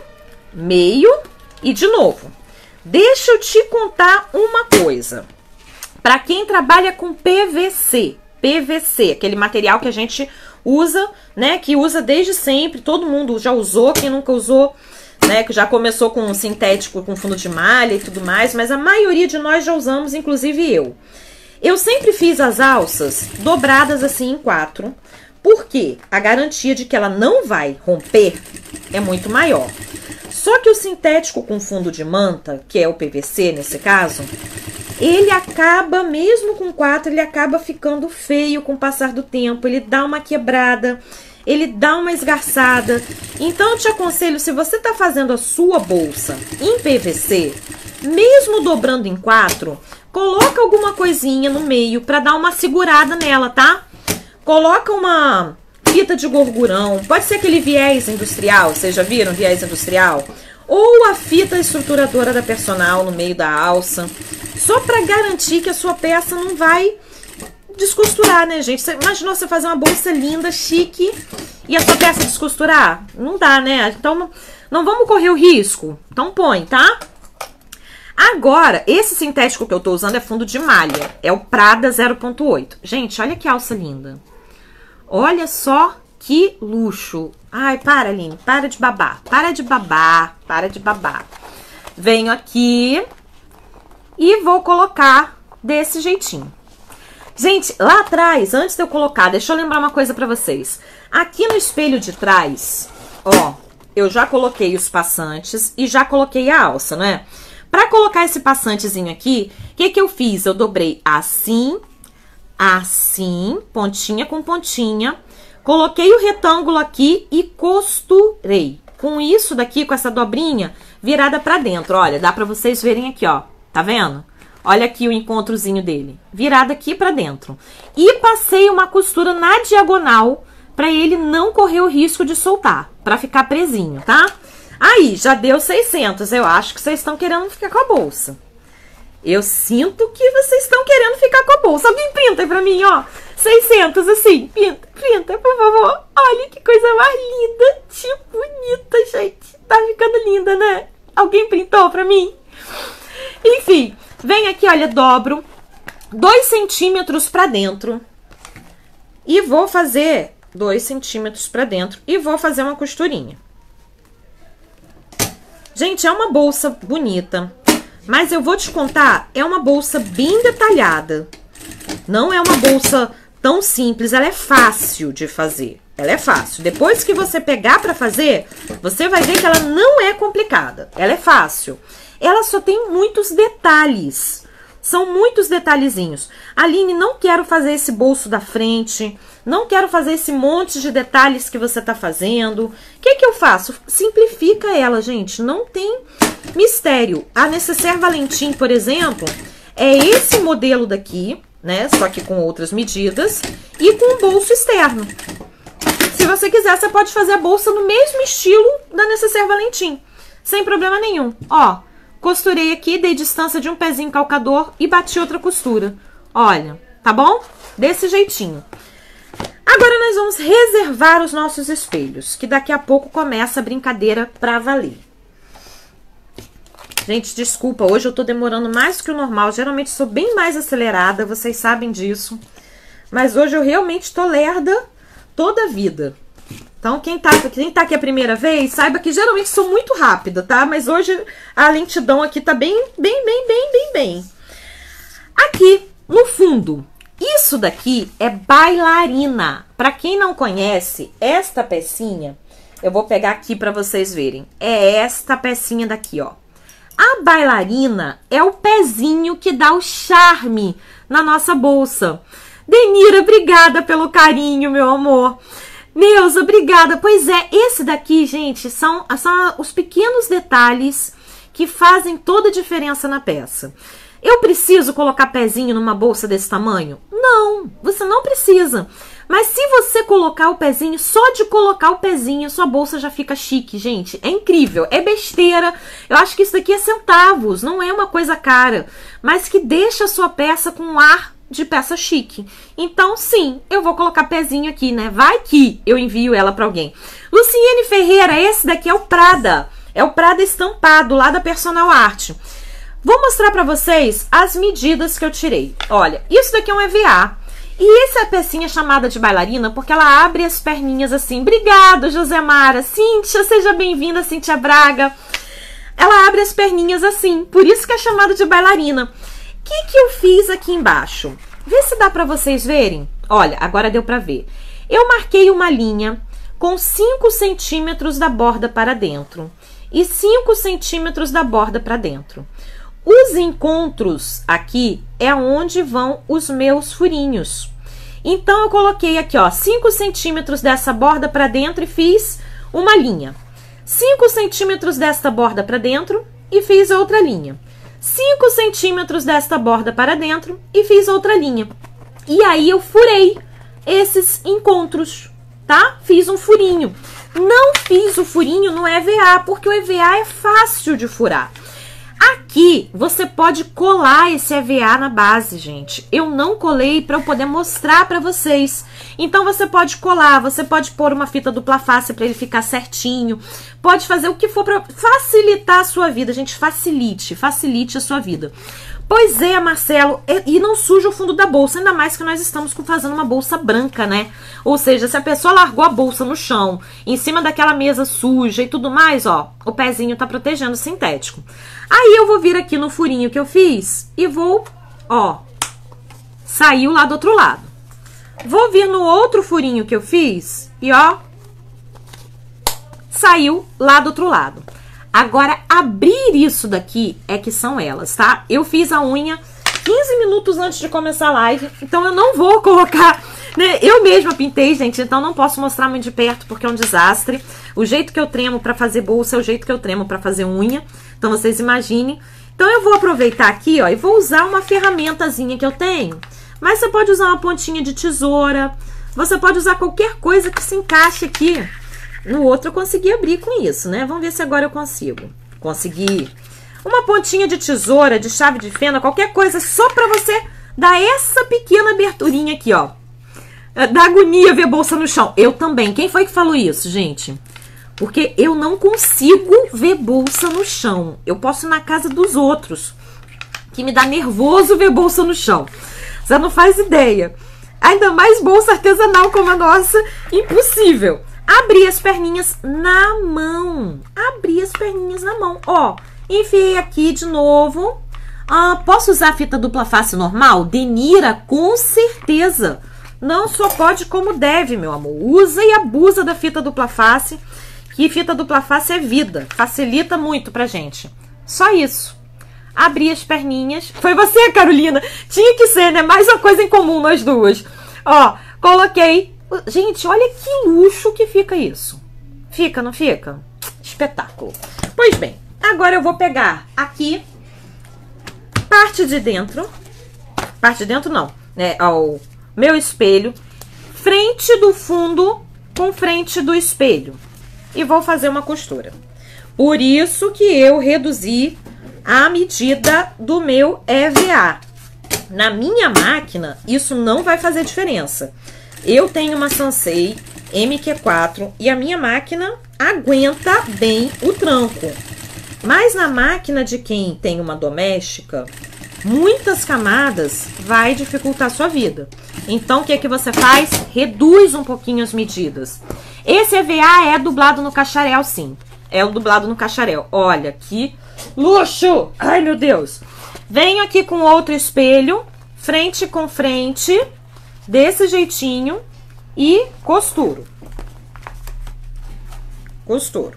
e de novo. Deixa eu te contar uma coisa. Para quem trabalha com PVC, aquele material que a gente usa, né, que usa desde sempre, todo mundo já usou, quem nunca usou, né, que já começou com sintético, com fundo de malha e tudo mais, mas a maioria de nós já usamos, inclusive eu. Eu sempre fiz as alças dobradas assim em 4, porque a garantia de que ela não vai romper é muito maior. Só que o sintético com fundo de manta, que é o PVC nesse caso, ele acaba, mesmo com 4, ele acaba ficando feio com o passar do tempo. Ele dá uma quebrada, ele dá uma esgarçada. Então, eu te aconselho, se você está fazendo a sua bolsa em PVC, mesmo dobrando em 4, coloca alguma coisinha no meio para dar uma segurada nela, tá? Coloca uma fita de gorgurão, pode ser aquele viés industrial, vocês já viram viés industrial? Ou a fita estruturadora da Personal no meio da alça, só para garantir que a sua peça não vai descosturar, né, gente? Você imaginou você fazer uma bolsa linda, chique, e a sua peça descosturar? Não dá, né? Então, não vamos correr o risco. Então, põe, tá? Agora, esse sintético que eu tô usando é fundo de malha. É o Prada 0.8. Gente, olha que alça linda. Olha só que luxo. Ai, para, Aline, para de babar. Para de babar, para de babar. Venho aqui e vou colocar desse jeitinho. Gente, lá atrás, antes de eu colocar, deixa eu lembrar uma coisa pra vocês. Aqui no espelho de trás, ó, eu já coloquei os passantes e já coloquei a alça, né? Pra colocar esse passantezinho aqui, o que que eu fiz? Eu dobrei assim, assim, pontinha com pontinha. Coloquei o retângulo aqui e costurei. Com isso daqui, com essa dobrinha virada pra dentro. Olha, dá pra vocês verem aqui, ó. Tá vendo? Olha aqui o encontrozinho dele. Virado aqui pra dentro. E passei uma costura na diagonal pra ele não correr o risco de soltar. Pra ficar presinho, tá? Aí, já deu 600. Eu acho que vocês estão querendo ficar com a bolsa. Eu sinto que vocês estão querendo ficar com a bolsa. Alguém pinta aí pra mim, ó. 600, assim. Pinta, pinta, por favor. Olha que coisa mais linda. Que bonita, gente. Tá ficando linda, né? Alguém printou pra mim? Enfim, vem aqui, olha, dobro 2 centímetros pra dentro. E vou fazer 2 centímetros pra dentro. E vou fazer uma costurinha. Gente, é uma bolsa bonita. Mas eu vou te contar, é uma bolsa bem detalhada. Não é uma bolsa tão simples, ela é fácil de fazer. Ela é fácil. Depois que você pegar pra fazer, você vai ver que ela não é complicada. Ela é fácil. Ela só tem muitos detalhes. São muitos detalhezinhos. Aline, não quero fazer esse bolso da frente. Não quero fazer esse monte de detalhes que você tá fazendo. O que que eu faço? Simplifica ela, gente. Não tem mistério. A Necessaire Valentim, por exemplo, é esse modelo daqui, né? Só que com outras medidas. E com um bolso externo. Se você quiser, você pode fazer a bolsa no mesmo estilo da Necessaire Valentim. Sem problema nenhum. Ó, costurei aqui, dei distância de um pezinho calcador e bati outra costura. Olha, tá bom? Desse jeitinho. Agora nós vamos reservar os nossos espelhos, que daqui a pouco começa a brincadeira pra valer. Gente, desculpa, hoje eu tô demorando mais que o normal. Geralmente sou bem mais acelerada, vocês sabem disso. Mas hoje eu realmente tô lerda toda a vida. Então, quem tá aqui a primeira vez, saiba que geralmente sou muito rápida, tá? Mas hoje a lentidão aqui tá bem. Aqui, no fundo, isso daqui é bailarina. Pra quem não conhece, esta pecinha, eu vou pegar aqui pra vocês verem. É esta pecinha daqui, ó. A bailarina é o pezinho que dá o charme na nossa bolsa. Denira, obrigada pelo carinho, meu amor. Neuza, obrigada. Pois é, esse daqui, gente, são os pequenos detalhes que fazem toda a diferença na peça. Eu preciso colocar pezinho numa bolsa desse tamanho? Não, você não precisa. Mas se você colocar o pezinho, só de colocar o pezinho, sua bolsa já fica chique, gente. É incrível, é besteira. Eu acho que isso daqui é centavos, não é uma coisa cara. Mas que deixa a sua peça com um ar de peça chique. Então, sim, eu vou colocar pezinho aqui, né? Vai que eu envio ela pra alguém. Luciene Ferreira, esse daqui é o Prada. É o Prada estampado, lá da Personal Art. Vou mostrar pra vocês as medidas que eu tirei. Olha, isso daqui é um EVA. E essa pecinha é chamada de bailarina porque ela abre as perninhas assim. Obrigada, Josemara. Cíntia, seja bem-vinda, Cíntia Braga. Ela abre as perninhas assim, por isso que é chamada de bailarina. O que eu fiz aqui embaixo? Vê se dá pra vocês verem. Olha, agora deu pra ver. Eu marquei uma linha com 5 centímetros da borda para dentro e 5 centímetros da borda para dentro. Os encontros aqui é onde vão os meus furinhos. Então, eu coloquei aqui, ó, 5 centímetros dessa borda para dentro e fiz uma linha. 5 centímetros desta borda para dentro e fiz outra linha. 5 centímetros desta borda para dentro e fiz outra linha. E aí, eu furei esses encontros, tá? Fiz um furinho. Não fiz o furinho no EVA, porque o EVA é fácil de furar. Aqui, você pode colar esse EVA na base, gente. Eu não colei para eu poder mostrar para vocês. Então, você pode colar, você pode pôr uma fita dupla face para ele ficar certinho. Pode fazer o que for para facilitar a sua vida, gente. Facilite a sua vida. Pois é, Marcelo, e não suja o fundo da bolsa, ainda mais que nós estamos fazendo uma bolsa branca, né? Ou seja, se a pessoa largou a bolsa no chão, em cima daquela mesa suja e tudo mais, ó, o pezinho tá protegendo o sintético. Aí eu vou vir aqui no furinho que eu fiz e vou, ó, saiu lá do outro lado. Vou vir no outro furinho que eu fiz e, ó, saiu lá do outro lado. Agora, abrir isso daqui é que são elas, tá? Eu fiz a unha 15 minutos antes de começar a live, então eu não vou colocar, né? Eu mesma pintei, gente, então não posso mostrar muito de perto porque é um desastre. O jeito que eu tremo pra fazer bolsa é o jeito que eu tremo pra fazer unha, então vocês imaginem. Então eu vou aproveitar aqui, ó, e vou usar uma ferramentazinha que eu tenho. Mas você pode usar uma pontinha de tesoura, você pode usar qualquer coisa que se encaixe aqui. No outro eu consegui abrir com isso, né? Vamos ver se agora eu consigo. Consegui. Uma pontinha de tesoura, de chave de fenda, qualquer coisa, só pra você dar essa pequena aberturinha aqui, ó. Da agonia ver bolsa no chão. Eu também. Quem foi que falou isso, gente? Porque eu não consigo ver bolsa no chão. Eu posso ir na casa dos outros, que me dá nervoso ver bolsa no chão. Você não faz ideia. Ainda mais bolsa artesanal como a nossa, impossível. Abri as perninhas na mão. Abri as perninhas na mão. Ó, enfiei aqui de novo. Posso usar a fita dupla face normal? Denira, com certeza. Não só pode como deve, meu amor. Usa e abusa da fita dupla face, que fita dupla face é vida. Facilita muito pra gente. Só isso. Abri as perninhas. Foi você, Carolina? Tinha que ser, né? Mais uma coisa em comum nós duas. Ó, coloquei. Gente, olha que luxo que fica isso. Fica, não fica? Espetáculo. Pois bem, agora eu vou pegar aqui parte de dentro. Parte de dentro não, né? Ao meu espelho. Frente do fundo com frente do espelho. E vou fazer uma costura. Por isso que eu reduzi a medida do meu EVA. Na minha máquina, isso não vai fazer diferença. Eu tenho uma Sansei MQ4 e a minha máquina aguenta bem o tranco. Mas na máquina de quem tem uma doméstica, muitas camadas vai dificultar a sua vida. Então, o que é que você faz? Reduz um pouquinho as medidas. Esse EVA é dublado no Cacharel, sim. É o dublado no Cacharel. Olha, que luxo! Ai, meu Deus! Venho aqui com outro espelho, frente com frente, desse jeitinho, e costuro. Costuro.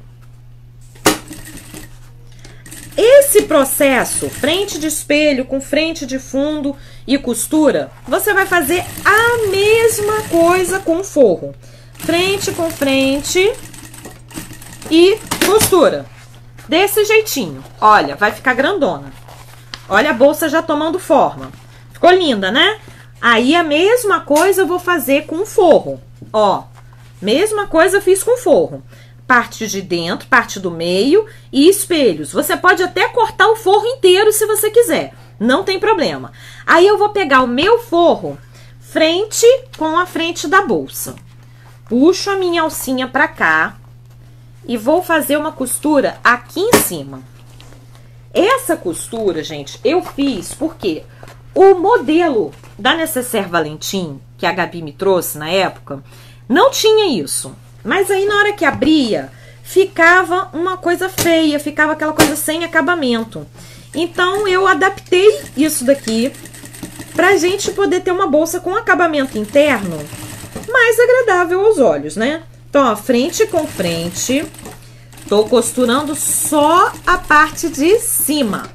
Esse processo, frente de espelho com frente de fundo e costura, você vai fazer a mesma coisa com o forro. Frente com frente e costura. Desse jeitinho. Olha, vai ficar grandona. Olha a bolsa já tomando forma. Ficou linda, né? Aí a mesma coisa eu vou fazer com o forro. Ó, mesma coisa eu fiz com o forro. Parte de dentro, parte do meio e espelhos. Você pode até cortar o forro inteiro se você quiser. Não tem problema. Aí eu vou pegar o meu forro frente com a frente da bolsa. Puxo a minha alcinha pra cá e vou fazer uma costura aqui em cima. Essa costura, gente, eu fiz porque o modelo da Necessaire Valentim, que a Gabi me trouxe na época, não tinha isso. Mas aí na hora que abria, ficava uma coisa feia, ficava aquela coisa sem acabamento. Então eu adaptei isso daqui pra gente poder ter uma bolsa com acabamento interno mais agradável aos olhos, né? Então, ó, frente com frente, tô costurando só a parte de cima.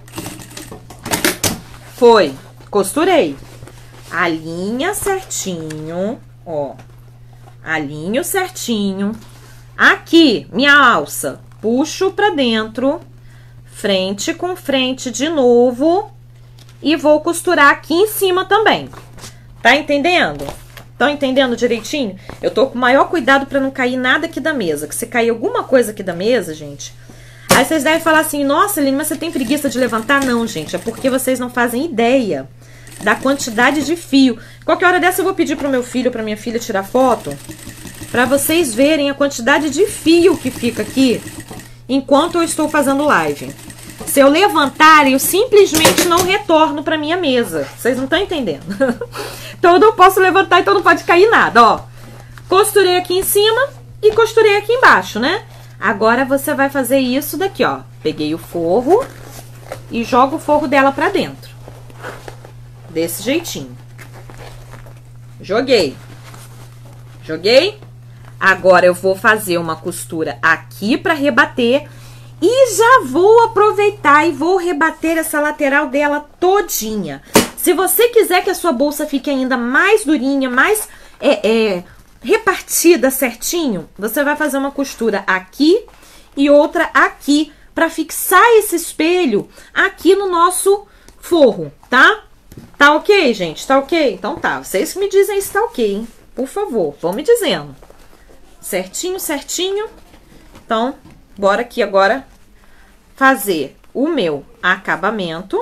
Foi, costurei. Alinha certinho, ó. Alinho certinho. Aqui, minha alça, puxo pra dentro, frente com frente de novo e vou costurar aqui em cima também. Tá entendendo? Estão entendendo direitinho? Eu tô com o maior cuidado pra não cair nada aqui da mesa, que se cair alguma coisa aqui da mesa, gente... Aí vocês devem falar assim, nossa, Aline, mas você tem preguiça de levantar? Não, gente, é porque vocês não fazem ideia da quantidade de fio. Qualquer hora dessa eu vou pedir pro meu filho, pra minha filha tirar foto, pra vocês verem a quantidade de fio que fica aqui enquanto eu estou fazendo live. Se eu levantar, eu simplesmente não retorno pra minha mesa. Vocês não estão entendendo. Então eu não posso levantar, então não pode cair nada, ó. Costurei aqui em cima e costurei aqui embaixo, né? Agora você vai fazer isso daqui, ó. Peguei o forro e jogo o forro dela pra dentro. Desse jeitinho. Joguei. Joguei. Agora eu vou fazer uma costura aqui pra rebater. E já vou aproveitar e vou rebater essa lateral dela todinha. Se você quiser que a sua bolsa fique ainda mais durinha, mais repartida certinho, você vai fazer uma costura aqui e outra aqui para fixar esse espelho aqui no nosso forro, tá? Tá ok, gente? Tá ok? Então tá, vocês que me dizem se tá ok, hein? Por favor, vão me dizendo. Certinho, certinho. Então, bora aqui agora fazer o meu acabamento.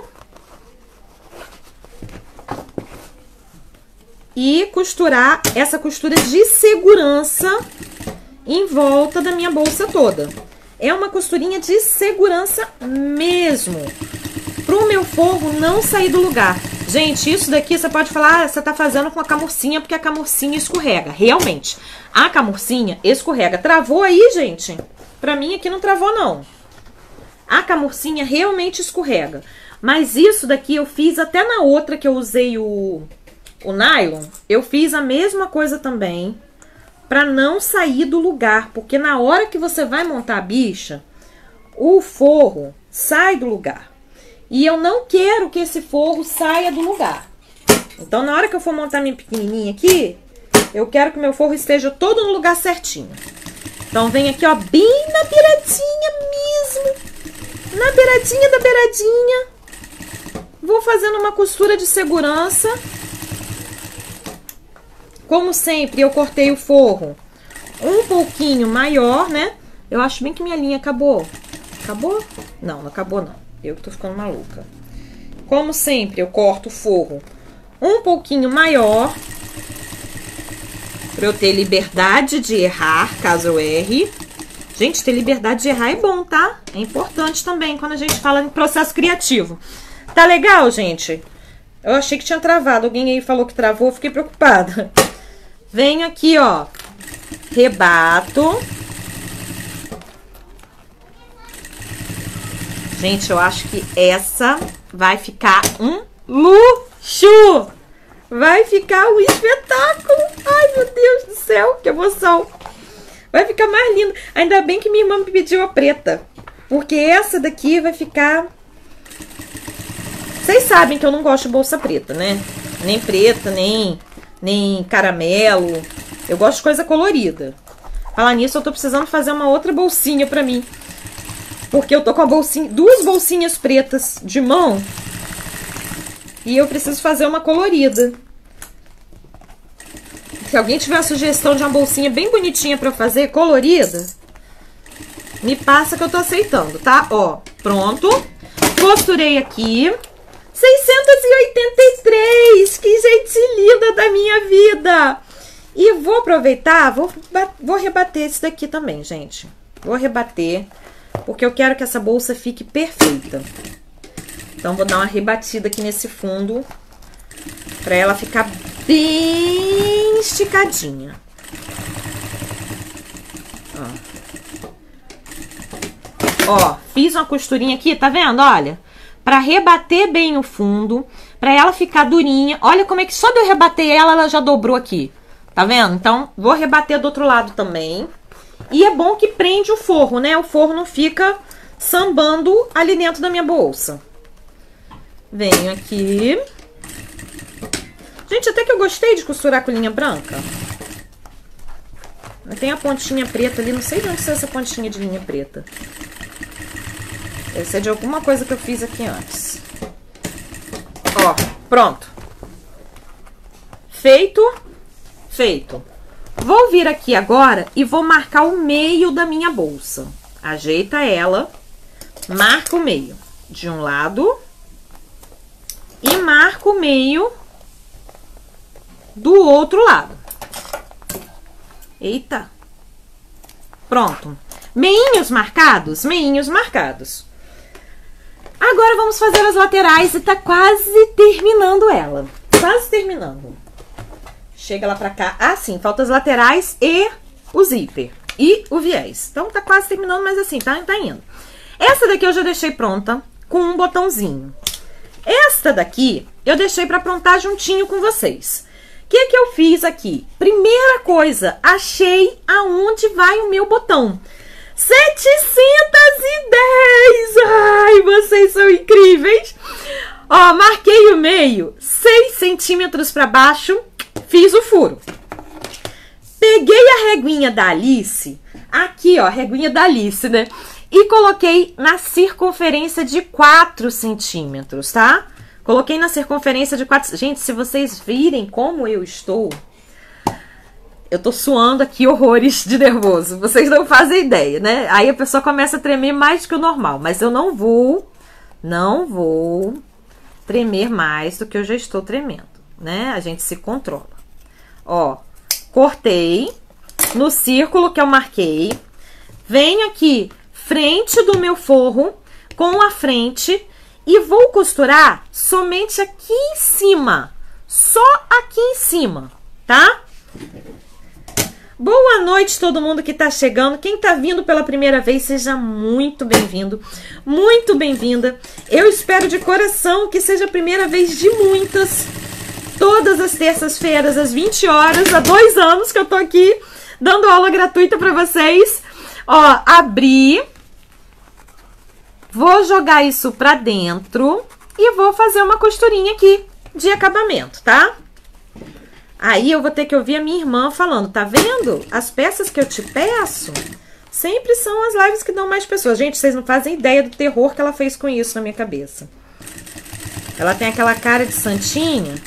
E costurar essa costura de segurança em volta da minha bolsa toda. É uma costurinha de segurança mesmo, pro meu forro não sair do lugar. Gente, isso daqui você pode falar, ah, você tá fazendo com a camurcinha porque a camurcinha escorrega. Realmente, a camurcinha escorrega. Travou aí, gente? Pra mim aqui não travou, não. A camurcinha realmente escorrega. Mas isso daqui eu fiz até na outra que eu usei o nylon. Eu fiz a mesma coisa também, pra não sair do lugar. Porque na hora que você vai montar a bicha, o forro sai do lugar. E eu não quero que esse forro saia do lugar. Então, na hora que eu for montar minha pequenininha aqui, eu quero que meu forro esteja todo no lugar certinho. Então, vem aqui, ó, bem na beiradinha mesmo. Na beiradinha da beiradinha. Vou fazendo uma costura de segurança. Como sempre, eu cortei o forro um pouquinho maior, né? Eu acho bem que minha linha acabou. Acabou? Não, não acabou não. Eu que tô ficando maluca. Como sempre, eu corto o forro um pouquinho maior. Pra eu ter liberdade de errar, caso eu erre. Gente, ter liberdade de errar é bom, tá? É importante também quando a gente fala em processo criativo. Tá legal, gente? Eu achei que tinha travado. Alguém aí falou que travou, fiquei preocupada. Venho aqui, ó. Rebato. Gente, eu acho que essa vai ficar um luxo. Vai ficar um espetáculo. Ai, meu Deus do céu, que emoção. Vai ficar mais lindo. Ainda bem que minha irmã me pediu a preta. Porque essa daqui vai ficar... Vocês sabem que eu não gosto de bolsa preta, né? Nem preta, nem caramelo. Eu gosto de coisa colorida. Falar nisso, eu tô precisando fazer uma outra bolsinha pra mim. Porque eu tô com a bolsinha, duas bolsinhas pretas de mão. E eu preciso fazer uma colorida. Se alguém tiver uma sugestão de uma bolsinha bem bonitinha pra eu fazer, colorida, me passa que eu tô aceitando, tá? Ó, pronto. Costurei aqui. 683! Que gente linda da minha vida! E vou aproveitar, vou rebater esse daqui também, gente. Vou rebater, porque eu quero que essa bolsa fique perfeita. Então, vou dar uma rebatida aqui nesse fundo, pra ela ficar bem esticadinha. Ó, fiz uma costurinha aqui, tá vendo? Olha, pra rebater bem o fundo, pra ela ficar durinha. Olha como é que só de eu rebater ela já dobrou aqui. Tá vendo? Então, vou rebater do outro lado também. E é bom que prende o forro, né? O forro não fica sambando ali dentro da minha bolsa. Venho aqui. Gente, até que eu gostei de costurar com linha branca. Tem a pontinha preta ali, não sei de onde é essa pontinha de linha preta. Deve ser de alguma coisa que eu fiz aqui antes. Ó, pronto. Feito. Vou vir aqui agora e vou marcar o meio da minha bolsa. Ajeita ela, marca o meio de um lado e marca o meio do outro lado. Eita. Pronto. Meinhos marcados? Meinhos marcados. Agora vamos fazer as laterais e tá quase terminando ela. Quase terminando. Chega lá pra cá. Ah, sim, faltam as laterais e o zíper. E o viés. Então, tá quase terminando, mas assim, tá indo. Essa daqui eu já deixei pronta com um botãozinho. Esta daqui eu deixei pra aprontar juntinho com vocês. O que que eu fiz aqui? Primeira coisa, achei aonde vai o meu botão. 710! Ai, vocês são incríveis! Ó, marquei o meio, 6 centímetros pra baixo, fiz o furo. Peguei a reguinha da Alice, aqui ó, a reguinha da Alice, né? E coloquei na circunferência de 4 centímetros, tá? Coloquei na circunferência de 4... Gente, se vocês virem como eu estou... Eu tô suando aqui horrores de nervoso. Vocês não fazem ideia, né? Aí a pessoa começa a tremer mais do que o normal. Mas eu não vou tremer mais do que eu já estou tremendo, né? A gente se controla. Ó, cortei no círculo que eu marquei. Venho aqui, frente do meu forro, com a frente... E vou costurar somente aqui em cima. Só aqui em cima, tá? Boa noite todo mundo que tá chegando. Quem tá vindo pela primeira vez, seja muito bem-vindo. Muito bem-vinda. Eu espero de coração que seja a primeira vez de muitas. Todas as terças-feiras, às 20 horas, há 2 anos que eu tô aqui dando aula gratuita pra vocês. Ó, abri... Vou jogar isso pra dentro e vou fazer uma costurinha aqui de acabamento, tá? Aí eu vou ter que ouvir a minha irmã falando, tá vendo? As peças que eu te peço sempre são as lives que dão mais pessoas. Gente, vocês não fazem ideia do terror que ela fez com isso na minha cabeça. Ela tem aquela cara de santinha.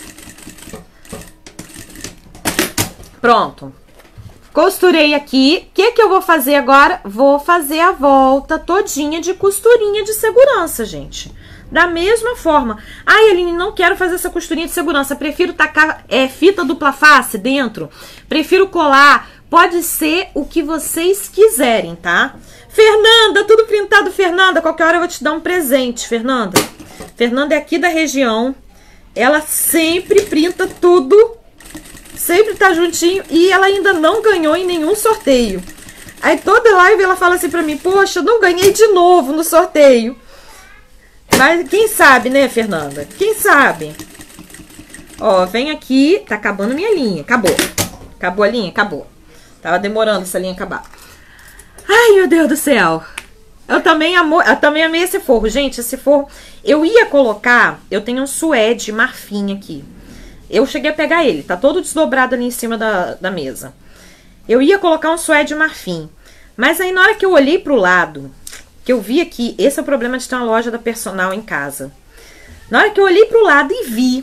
Pronto. Costurei aqui. O que que eu vou fazer agora? Vou fazer a volta todinha de costurinha de segurança, gente. Da mesma forma. Ai, Aline, não quero fazer essa costurinha de segurança. Prefiro tacar fita dupla face dentro. Prefiro colar. Pode ser o que vocês quiserem, tá? Fernanda, tudo printado, Fernanda. Qualquer hora eu vou te dar um presente, Fernanda. Fernanda é aqui da região. Ela sempre printa tudo. Sempre tá juntinho. E ela ainda não ganhou em nenhum sorteio. Aí toda live ela fala assim pra mim: poxa, não ganhei de novo no sorteio. Mas quem sabe, né, Fernanda? Quem sabe? Ó, vem aqui. Tá acabando minha linha. Acabou. Acabou a linha? Acabou. Tava demorando essa linha acabar. Ai, meu Deus do céu. Eu também amei esse forro. Gente, esse forro... Eu ia colocar... Eu tenho um suede marfim aqui. Eu cheguei a pegar ele. Tá todo desdobrado ali em cima da mesa. Eu ia colocar um suede marfim. Mas aí, na hora que eu olhei pro lado... Que eu vi aqui... Esse é o problema de ter uma loja da Personal em casa. Na hora que eu olhei pro lado e vi...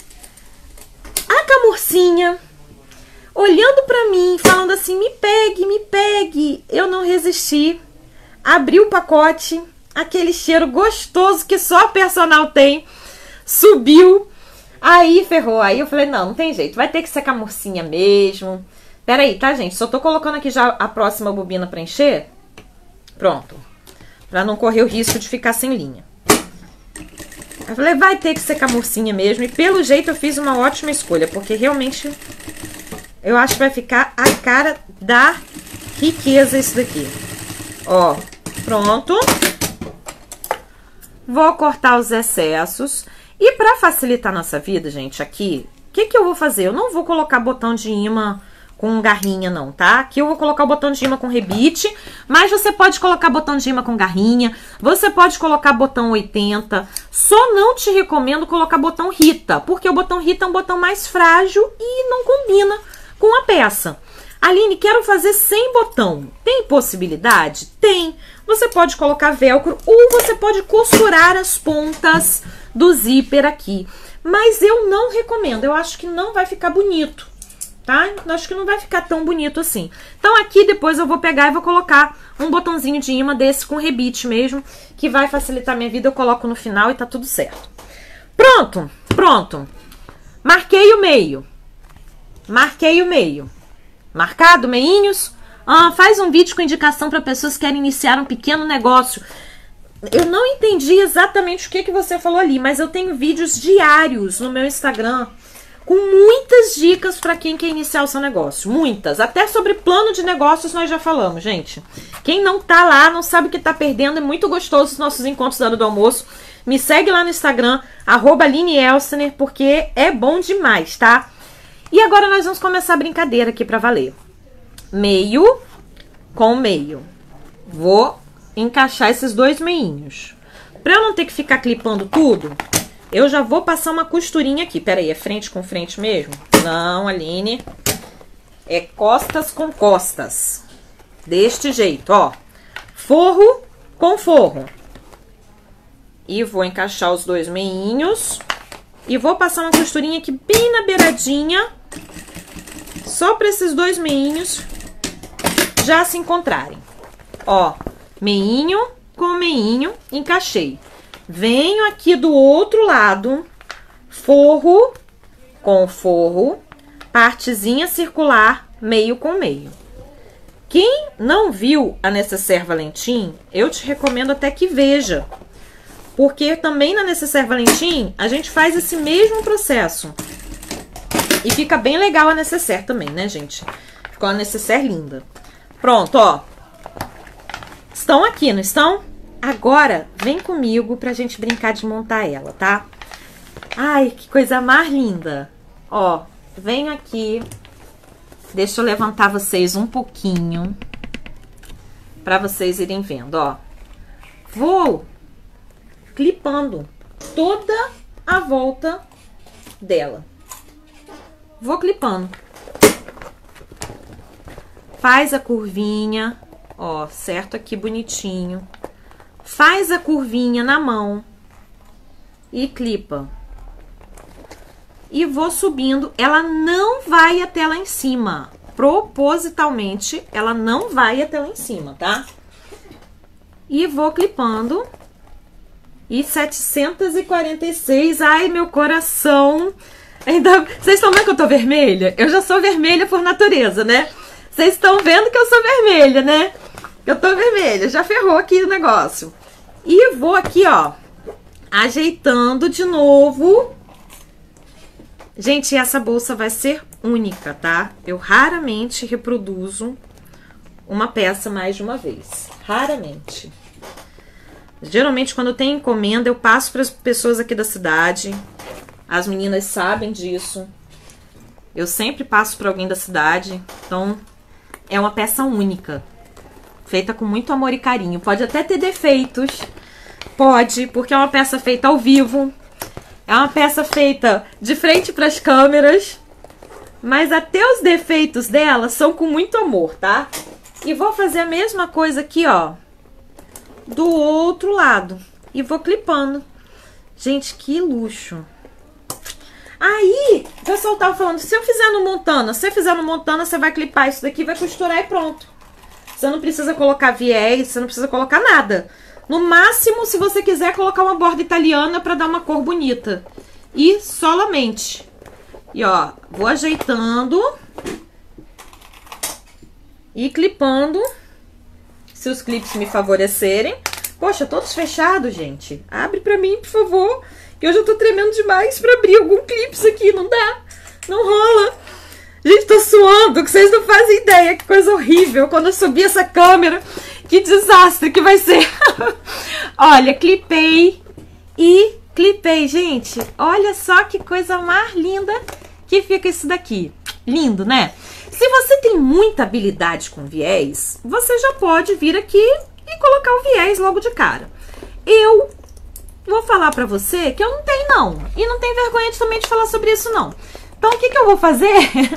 A Camurcinha... Olhando pra mim, falando assim: me pegue, me pegue. Eu não resisti. Abri o pacote. Aquele cheiro gostoso que só a Personal tem. Subiu. Aí ferrou. Aí eu falei: não tem jeito. Vai ter que ser Camurcinha mesmo. Pera aí, tá, gente? Só tô colocando aqui já a próxima bobina pra encher. Pronto. Pra não correr o risco de ficar sem linha. Eu falei: vai ter que ser Camurcinha mesmo. E pelo jeito eu fiz uma ótima escolha. Porque realmente... Eu acho que vai ficar a cara da riqueza isso daqui. Ó, pronto. Vou cortar os excessos. E pra facilitar a nossa vida, gente, aqui, o que eu vou fazer? Eu não vou colocar botão de imã com garrinha, não, tá? Aqui eu vou colocar o botão de imã com rebite, mas você pode colocar botão de imã com garrinha, você pode colocar botão 80, só não te recomendo colocar botão Rita, porque o botão Rita é um botão mais frágil e não combina com a peça. Aline, quero fazer sem botão. Tem possibilidade? Tem. Você pode colocar velcro ou você pode costurar as pontas do zíper aqui. Mas eu não recomendo. Eu acho que não vai ficar bonito, tá? Eu acho que não vai ficar tão bonito assim. Então aqui depois eu vou pegar e vou colocar um botãozinho de imã desse com rebite mesmo, que vai facilitar minha vida. Eu coloco no final e tá tudo certo. Pronto, pronto. Marquei o meio. Marquei o meio. Marcado, meinhos? Faz um vídeo com indicação para pessoas que querem iniciar um pequeno negócio. Eu não entendi exatamente o que você falou ali, mas eu tenho vídeos diários no meu Instagram com muitas dicas para quem quer iniciar o seu negócio. Muitas. Até sobre plano de negócios nós já falamos, gente. Quem não tá lá, não sabe o que tá perdendo. É muito gostoso os nossos encontros da hora do almoço. Me segue lá no Instagram, @AlineElsener, porque é bom demais, tá? E agora nós vamos começar a brincadeira aqui pra valer. Meio com meio. Vou encaixar esses dois meinhos. Pra eu não ter que ficar clipando tudo, eu já vou passar uma costurinha aqui. Pera aí, é frente com frente mesmo? Não, Aline. É costas com costas. Deste jeito, ó. Forro com forro. E vou encaixar os dois meinhos. E vou passar uma costurinha aqui bem na beiradinha. Só para esses dois meinhos já se encontrarem. Ó, meinho com meinho, encaixei. Venho aqui do outro lado, forro com forro, partezinha circular, meio com meio. Quem não viu a Necessaire Valentim, eu te recomendo até que veja. Porque também na Necessaire Valentim, a gente faz esse mesmo processo. E fica bem legal a Necessaire também, né, gente? Ficou uma Necessaire linda. Pronto, ó. Estão aqui, não estão? Agora, vem comigo pra gente brincar de montar ela, tá? Ai, que coisa mais linda. Ó, venho aqui. Deixa eu levantar vocês um pouquinho. Pra vocês irem vendo, ó. Vou clipando toda a volta dela. Vou clipando. Faz a curvinha, ó, certo aqui bonitinho. Faz a curvinha na mão e clipa. E vou subindo. Ela não vai até lá em cima. Propositalmente, ela não vai até lá em cima, tá? E vou clipando. e 746. Ai, meu coração. Ainda... Vocês estão vendo que eu tô vermelha? Eu já sou vermelha por natureza, né? Vocês estão vendo que eu sou vermelha, né? Eu tô vermelha. Já ferrou aqui o negócio. E vou aqui, ó, ajeitando de novo. Gente, essa bolsa vai ser única, tá? Eu raramente reproduzo uma peça mais de uma vez. Raramente. Geralmente, quando eu tenho encomenda, eu passo para as pessoas aqui da cidade. As meninas sabem disso. Eu sempre passo para alguém da cidade. Então, é uma peça única. Feita com muito amor e carinho. Pode até ter defeitos. Pode, porque é uma peça feita ao vivo. É uma peça feita de frente para as câmeras. Mas até os defeitos dela são com muito amor, tá? E vou fazer a mesma coisa aqui, ó. Do outro lado. E vou clipando. Gente, que luxo. Aí, o pessoal tava falando, se eu fizer no Montana, você vai clipar isso daqui, vai costurar e pronto. Você não precisa colocar viés, você não precisa colocar nada. No máximo, se você quiser, colocar uma borda italiana pra dar uma cor bonita. E solamente. E ó, vou ajeitando. E clipando. Se os clipes me favorecerem. Poxa, todos fechados, gente. Abre pra mim, por favor. Que eu já tô tremendo demais pra abrir algum clipe aqui. Não dá. Não rola. Gente, tô suando, que vocês não fazem ideia. Que coisa horrível. Quando eu subir essa câmera, que desastre que vai ser. Olha, clipei. E clipei, gente. Olha só que coisa mais linda que fica isso daqui. Lindo, né? Se você tem muita habilidade com viés, você já pode vir aqui e colocar o viés logo de cara. Eu vou falar pra você que eu não tenho, não. E não tenho vergonha também de falar sobre isso, não. Então, o que que eu vou fazer?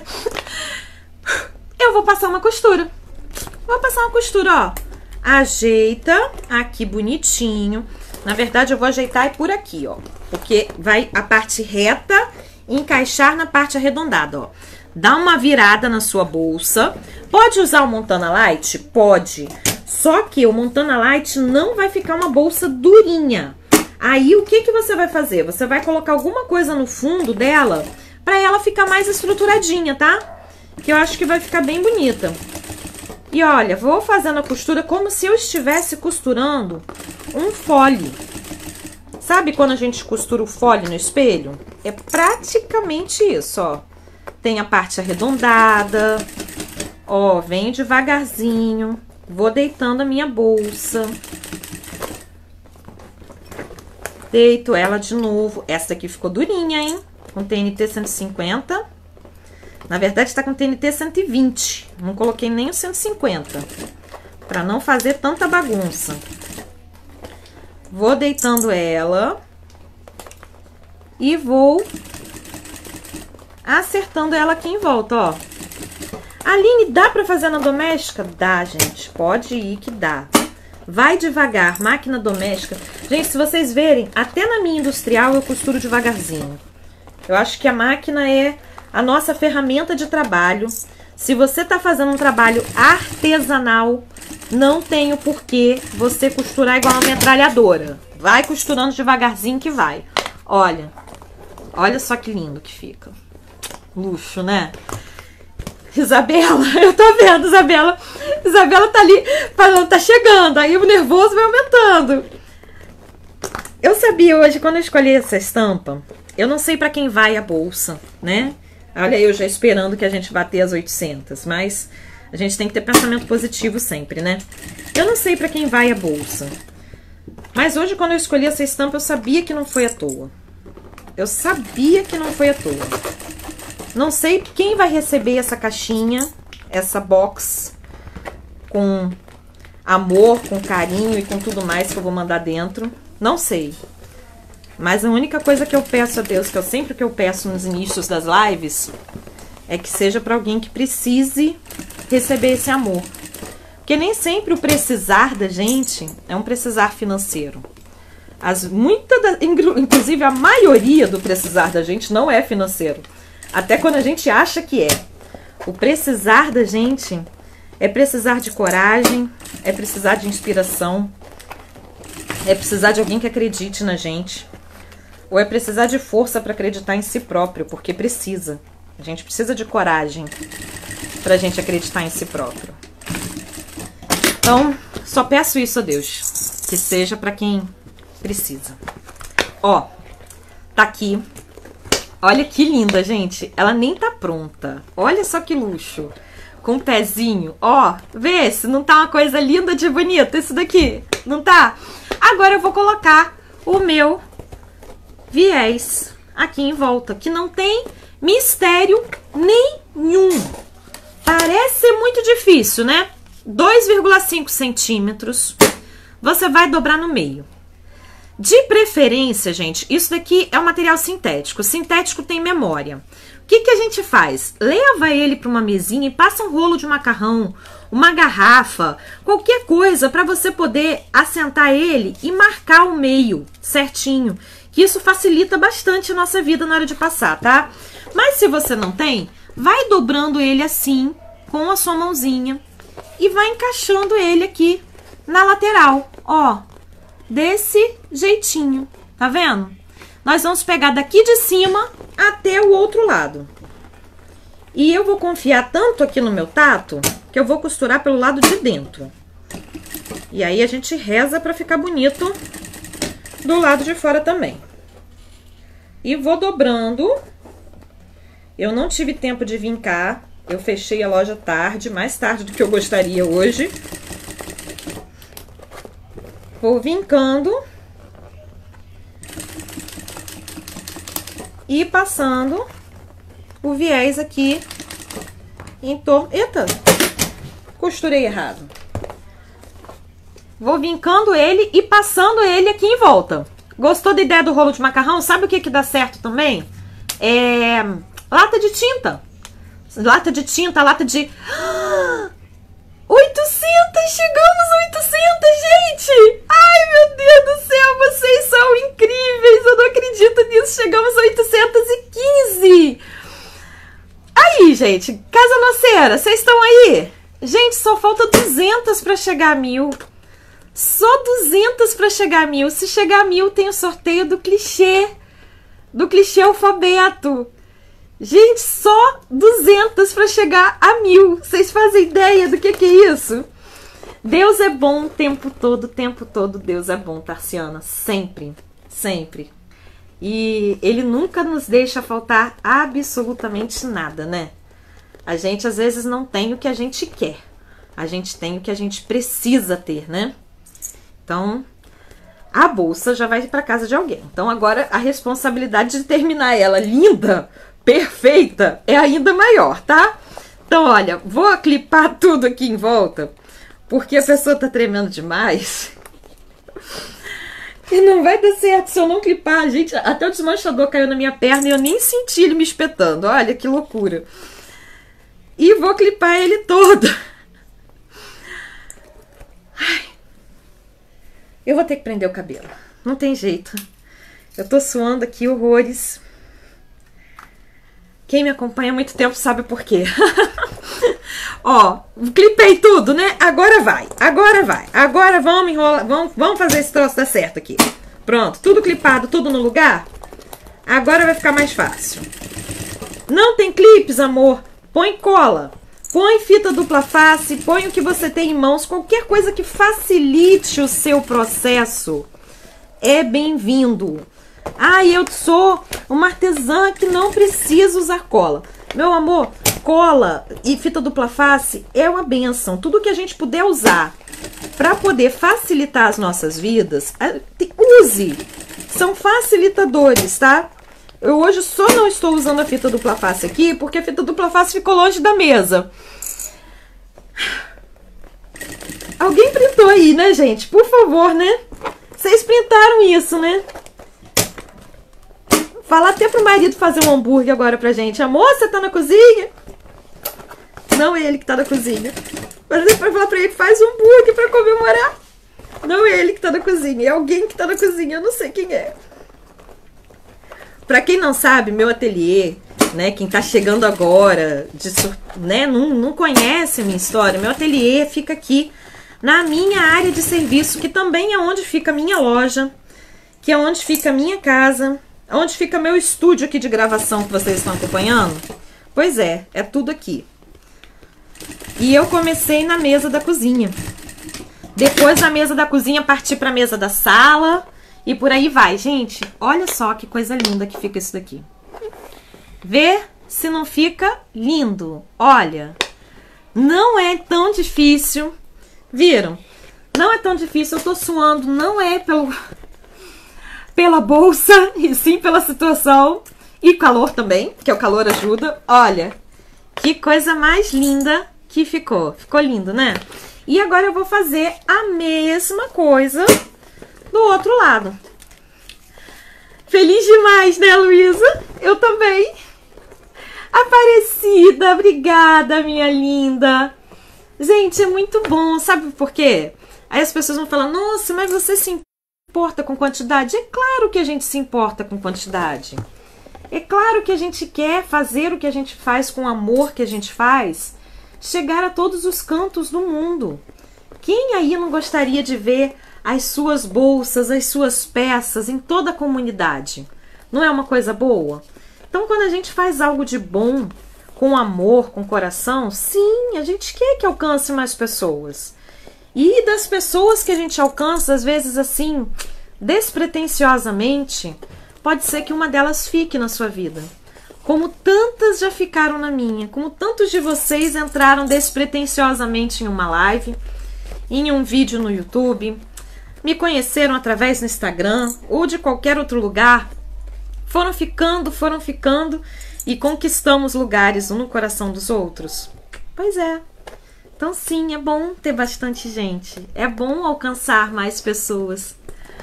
Eu vou passar uma costura. Vou passar uma costura, ó. Ajeita aqui bonitinho. Na verdade, eu vou ajeitar por aqui, ó. Porque vai a parte reta encaixar na parte arredondada, ó. Dá uma virada na sua bolsa. Pode usar o Montana Light? Pode. Só que o Montana Light não vai ficar uma bolsa durinha. Aí, o que que você vai fazer? Você vai colocar alguma coisa no fundo dela pra ela ficar mais estruturadinha, tá? Que eu acho que vai ficar bem bonita. E olha, vou fazendo a costura como se eu estivesse costurando um fole. Sabe quando a gente costura o fole no espelho? É praticamente isso, ó. Tem a parte arredondada. Ó, venho devagarzinho. Vou deitando a minha bolsa. Deito ela de novo. Essa aqui ficou durinha, hein? Com TNT 150. Na verdade, tá com TNT 120. Não coloquei nem o 150. Pra não fazer tanta bagunça. Vou deitando ela. E vou acertando ela aqui em volta, ó. Aline, dá pra fazer na doméstica? Dá, gente. Pode ir que dá. Vai devagar. Máquina doméstica. Gente, se vocês verem, até na minha industrial eu costuro devagarzinho. Eu acho que a máquina é a nossa ferramenta de trabalho. Se você tá fazendo um trabalho artesanal, não tem o porquê você costurar igual uma metralhadora. Vai costurando devagarzinho que vai. Olha. Olha só que lindo que fica. Luxo, né? Isabela, eu tô vendo, Isabela. Isabela tá ali falando, tá chegando. Aí o nervoso vai aumentando. Eu sabia hoje, quando eu escolhi essa estampa, eu não sei pra quem vai a bolsa, né? Olha, eu já esperando que a gente bater as 800, mas a gente tem que ter pensamento positivo sempre, né? Eu não sei pra quem vai a bolsa. Mas hoje, quando eu escolhi essa estampa, eu sabia que não foi à toa. Eu sabia que não foi à toa. Não sei quem vai receber essa caixinha, essa box, com amor, com carinho e com tudo mais que eu vou mandar dentro. Não sei. Mas a única coisa que eu peço a Deus, que eu sempre que eu peço nos inícios das lives, é que seja para alguém que precise receber esse amor. Porque nem sempre o precisar da gente é um precisar financeiro. Inclusive a maioria do precisar da gente não é financeiro. Até quando a gente acha que é. O precisar da gente é precisar de coragem, é precisar de inspiração. É precisar de alguém que acredite na gente. Ou é precisar de força para acreditar em si próprio, porque precisa. A gente precisa de coragem pra gente acreditar em si próprio. Então, só peço isso a Deus, que seja pra quem precisa. Ó, tá aqui. Olha que linda, gente. Ela nem tá pronta. Olha só que luxo. Com um pezinho. Ó, vê se não tá uma coisa linda de bonita isso daqui. Não tá? Agora eu vou colocar o meu viés aqui em volta, que não tem mistério nenhum. Parece ser muito difícil, né? 2,5 centímetros. Você vai dobrar no meio. De preferência, gente, isso daqui é um material sintético. Sintético tem memória. O que a gente faz? Leva ele para uma mesinha e passa um rolo de macarrão, uma garrafa, qualquer coisa para você poder assentar ele e marcar o meio certinho. Que isso facilita bastante a nossa vida na hora de passar, tá? Mas se você não tem, vai dobrando ele assim, com a sua mãozinha, e vai encaixando ele aqui na lateral, ó, desse jeitinho, tá vendo? Nós vamos pegar daqui de cima até o outro lado. E eu vou confiar tanto aqui no meu tato, que eu vou costurar pelo lado de dentro. E aí a gente reza pra ficar bonito do lado de fora também. E vou dobrando. Eu não tive tempo de vir cá. Eu fechei a loja tarde, mais tarde do que eu gostaria hoje. Vou vincando. E passando o viés aqui em torno... Eita! Costurei errado. Vou vincando ele e passando ele aqui em volta. Gostou da ideia do rolo de macarrão? Sabe o que que dá certo também? Lata de tinta. Lata de tinta, lata de... 800! Chegamos a 800, gente! Ai, meu Deus do céu, vocês são incríveis! Eu não acredito nisso! Chegamos a 815! Aí, gente, Casa Noceira, vocês estão aí? Gente, só falta 200 para chegar a 1000. Só 200 para chegar a 1000. Se chegar a 1000, tem o sorteio do clichê. Do clichê alfabeto. Gente, só 200 para chegar a 1000. Vocês fazem ideia do que é isso? Deus é bom o tempo todo Deus é bom, Tarciana. Sempre, sempre. E Ele nunca nos deixa faltar absolutamente nada, né? A gente às vezes não tem o que a gente quer. A gente tem o que a gente precisa ter, né? Então, a bolsa já vai para casa de alguém. Então agora a responsabilidade de terminar ela linda, perfeita, é ainda maior, tá? Então, olha, vou clipar tudo aqui em volta, porque a pessoa tá tremendo demais. E não vai dar certo se eu não clipar. Gente, até o desmanchador caiu na minha perna e eu nem senti ele me espetando. Olha que loucura. E vou clipar ele todo. Ai. Eu vou ter que prender o cabelo. Não tem jeito. Eu tô suando aqui horrores. Quem me acompanha há muito tempo sabe por quê. Ó, clipei tudo, né? Agora vai, agora vai. Agora vamos enrolar, vamos fazer esse troço dar certo aqui. Pronto, tudo clipado, tudo no lugar. Agora vai ficar mais fácil. Não tem clipes, amor? Põe cola. Põe fita dupla face, põe o que você tem em mãos. Qualquer coisa que facilite o seu processo é bem-vindo. Ah, eu sou uma artesã que não precisa usar cola. Meu amor, cola e fita dupla face é uma benção. Tudo que a gente puder usar para poder facilitar as nossas vidas, use. São facilitadores, tá? Eu hoje só não estou usando a fita dupla face aqui porque a fita dupla face ficou longe da mesa. Alguém printou aí, né, gente? Por favor, né? Vocês printaram isso, né? Fala até pro marido fazer um hambúrguer agora pra gente. Amor, você tá na cozinha? Não é ele que tá na cozinha. Mas depois falar pra ele, faz um hambúrguer pra comemorar. Não é ele que tá na cozinha, é alguém que tá na cozinha, eu não sei quem é. Pra quem não sabe, meu ateliê, né, quem tá chegando agora, né, não conhece a minha história, meu ateliê fica aqui na minha área de serviço, que também é onde fica a minha loja, que é onde fica a minha casa, onde fica meu estúdio aqui de gravação que vocês estão acompanhando. Pois é tudo aqui. E eu comecei na mesa da cozinha. Depois da mesa da cozinha, parti para a mesa da sala e por aí vai. Gente, olha só que coisa linda que fica isso daqui. Vê se não fica lindo. Olha, não é tão difícil. Viram? Não é tão difícil. Eu tô suando, não é pela bolsa, e sim pela situação. E calor também, que o calor ajuda. Olha, que coisa mais linda que ficou. Ficou lindo, né? E agora eu vou fazer a mesma coisa do outro lado. Feliz demais, né, Luísa? Eu também. Aparecida, obrigada, minha linda. Gente, é muito bom, sabe por quê? Aí as pessoas vão falar, nossa, mas você se importa com quantidade? É claro que a gente se importa com quantidade. É claro que a gente quer fazer o que a gente faz com o amor que a gente faz, chegar a todos os cantos do mundo. Quem aí não gostaria de ver as suas bolsas, as suas peças em toda a comunidade? Não é uma coisa boa? Então, quando a gente faz algo de bom, com amor, com coração, sim, a gente quer que alcance mais pessoas. E das pessoas que a gente alcança, às vezes assim, despretensiosamente, pode ser que uma delas fique na sua vida. Como tantas já ficaram na minha, como tantos de vocês entraram despretensiosamente em uma live, em um vídeo no YouTube, me conheceram através do Instagram ou de qualquer outro lugar, foram ficando e conquistamos lugares um no coração dos outros. Pois é. Então sim, é bom ter bastante gente. É bom alcançar mais pessoas.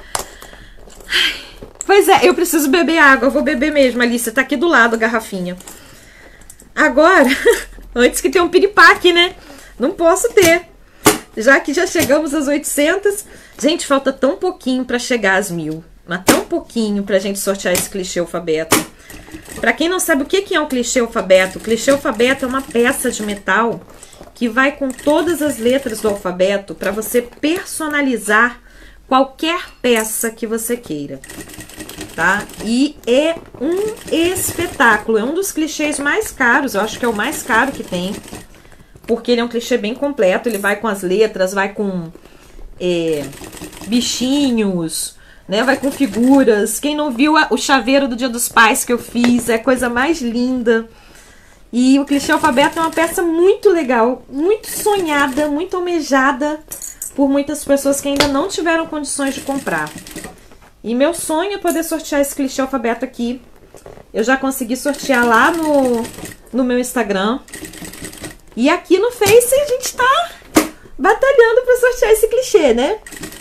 Pois é, eu preciso beber água. Eu vou beber mesmo, Alice. Tá aqui do lado a garrafinha. Agora, antes que tenha um piripaque, né? Não posso ter. Já que já chegamos às 800. Gente, falta tão pouquinho pra chegar às 1000. Mas tão pouquinho pra gente sortear esse clichê alfabeto. Pra quem não sabe o que é um clichê alfabeto, o clichê alfabeto é uma peça de metal que vai com todas as letras do alfabeto para você personalizar qualquer peça que você queira, tá? E é um espetáculo, é um dos clichês mais caros, eu acho que é o mais caro que tem, porque ele é um clichê bem completo, ele vai com as letras, vai com bichinhos, né? Vai com figuras. Quem não viu o chaveiro do Dia dos Pais que eu fiz, é a coisa mais linda. E o clichê alfabeto é uma peça muito legal, muito sonhada, muito almejada por muitas pessoas que ainda não tiveram condições de comprar. E meu sonho é poder sortear esse clichê alfabeto aqui. Eu já consegui sortear lá no meu Instagram. E aqui no Face a gente tá batalhando para sortear esse clichê, né?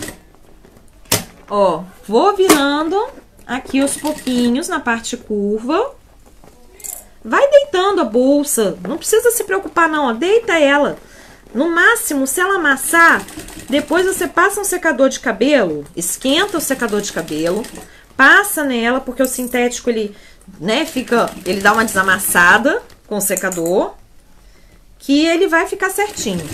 Ó, vou virando aqui aos pouquinhos na parte curva. Vai deitando a bolsa, não precisa se preocupar não, ó, deita ela. No máximo, se ela amassar, depois você passa um secador de cabelo, esquenta o secador de cabelo, passa nela, porque o sintético ele, né, ele dá uma desamassada com o secador, que ele vai ficar certinho.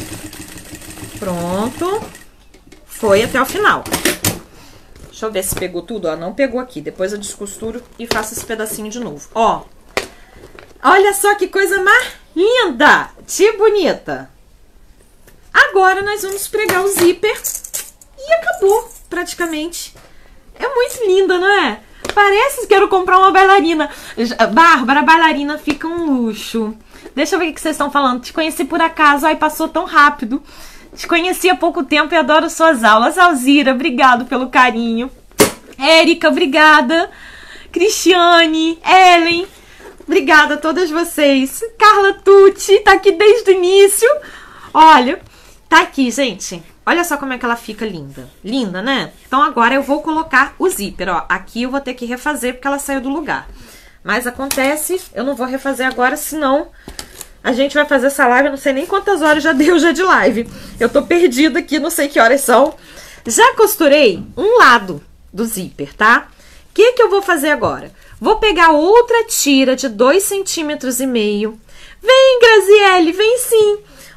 Pronto, foi até o final. Deixa eu ver se pegou tudo, ó, não pegou aqui, depois eu descosturo e faço esse pedacinho de novo, ó. Olha só que coisa mais linda, que bonita. Agora nós vamos pregar o zíper e acabou, praticamente. É muito linda, não é? Parece que quero comprar uma bailarina. Bárbara, a bailarina fica um luxo. Deixa eu ver o que vocês estão falando. Te conheci por acaso, ai, passou tão rápido. Te conheci há pouco tempo e adoro suas aulas. Alzira, obrigado pelo carinho. Érica, obrigada. Cristiane, Ellen, obrigada a todas vocês. Carla Tucci, tá aqui desde o início. Olha, tá aqui, gente. Olha só como é que ela fica linda. Linda, né? Então agora eu vou colocar o zíper, ó. Aqui eu vou ter que refazer porque ela saiu do lugar. Mas acontece, eu não vou refazer agora, senão a gente vai fazer essa live, eu não sei nem quantas horas já deu já de live. Eu tô perdida aqui, não sei que horas são. Já costurei um lado do zíper, tá? O que que eu vou fazer agora? Vou pegar outra tira de 2,5 cm. Vem, Graziele, vem sim.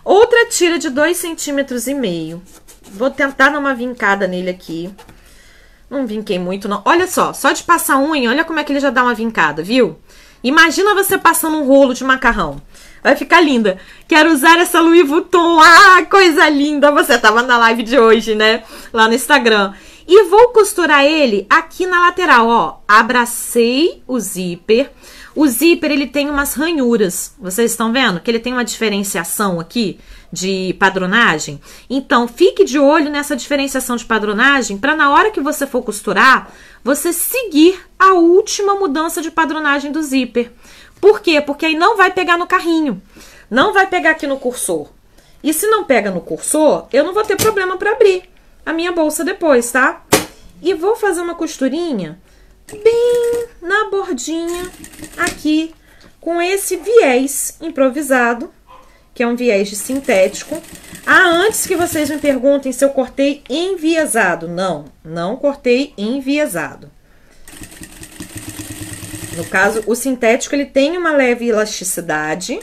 Outra tira de 2,5 centímetros. Vou tentar dar uma vincada nele aqui. Não vinquei muito, não. Olha só de passar unha, olha como é que ele já dá uma vincada, viu? Imagina você passando um rolo de macarrão. Vai ficar linda. Quero usar essa Louis Vuitton. Ah, coisa linda. Você tava na live de hoje, né? Lá no Instagram. E vou costurar ele aqui na lateral, ó. Abracei o zíper. O zíper, ele tem umas ranhuras. Vocês estão vendo? Que ele tem uma diferenciação aqui de padronagem. Então, fique de olho nessa diferenciação de padronagem para na hora que você for costurar, você seguir a última mudança de padronagem do zíper. Por quê? Porque aí não vai pegar no carrinho. Não vai pegar aqui no cursor. E se não pega no cursor, eu não vou ter problema para abrir a minha bolsa depois, tá? E vou fazer uma costurinha bem na bordinha aqui, com esse viés improvisado, que é um viés de sintético. Ah, antes que vocês me perguntem se eu cortei enviesado. Não, não cortei enviesado. No caso, o sintético, ele tem uma leve elasticidade.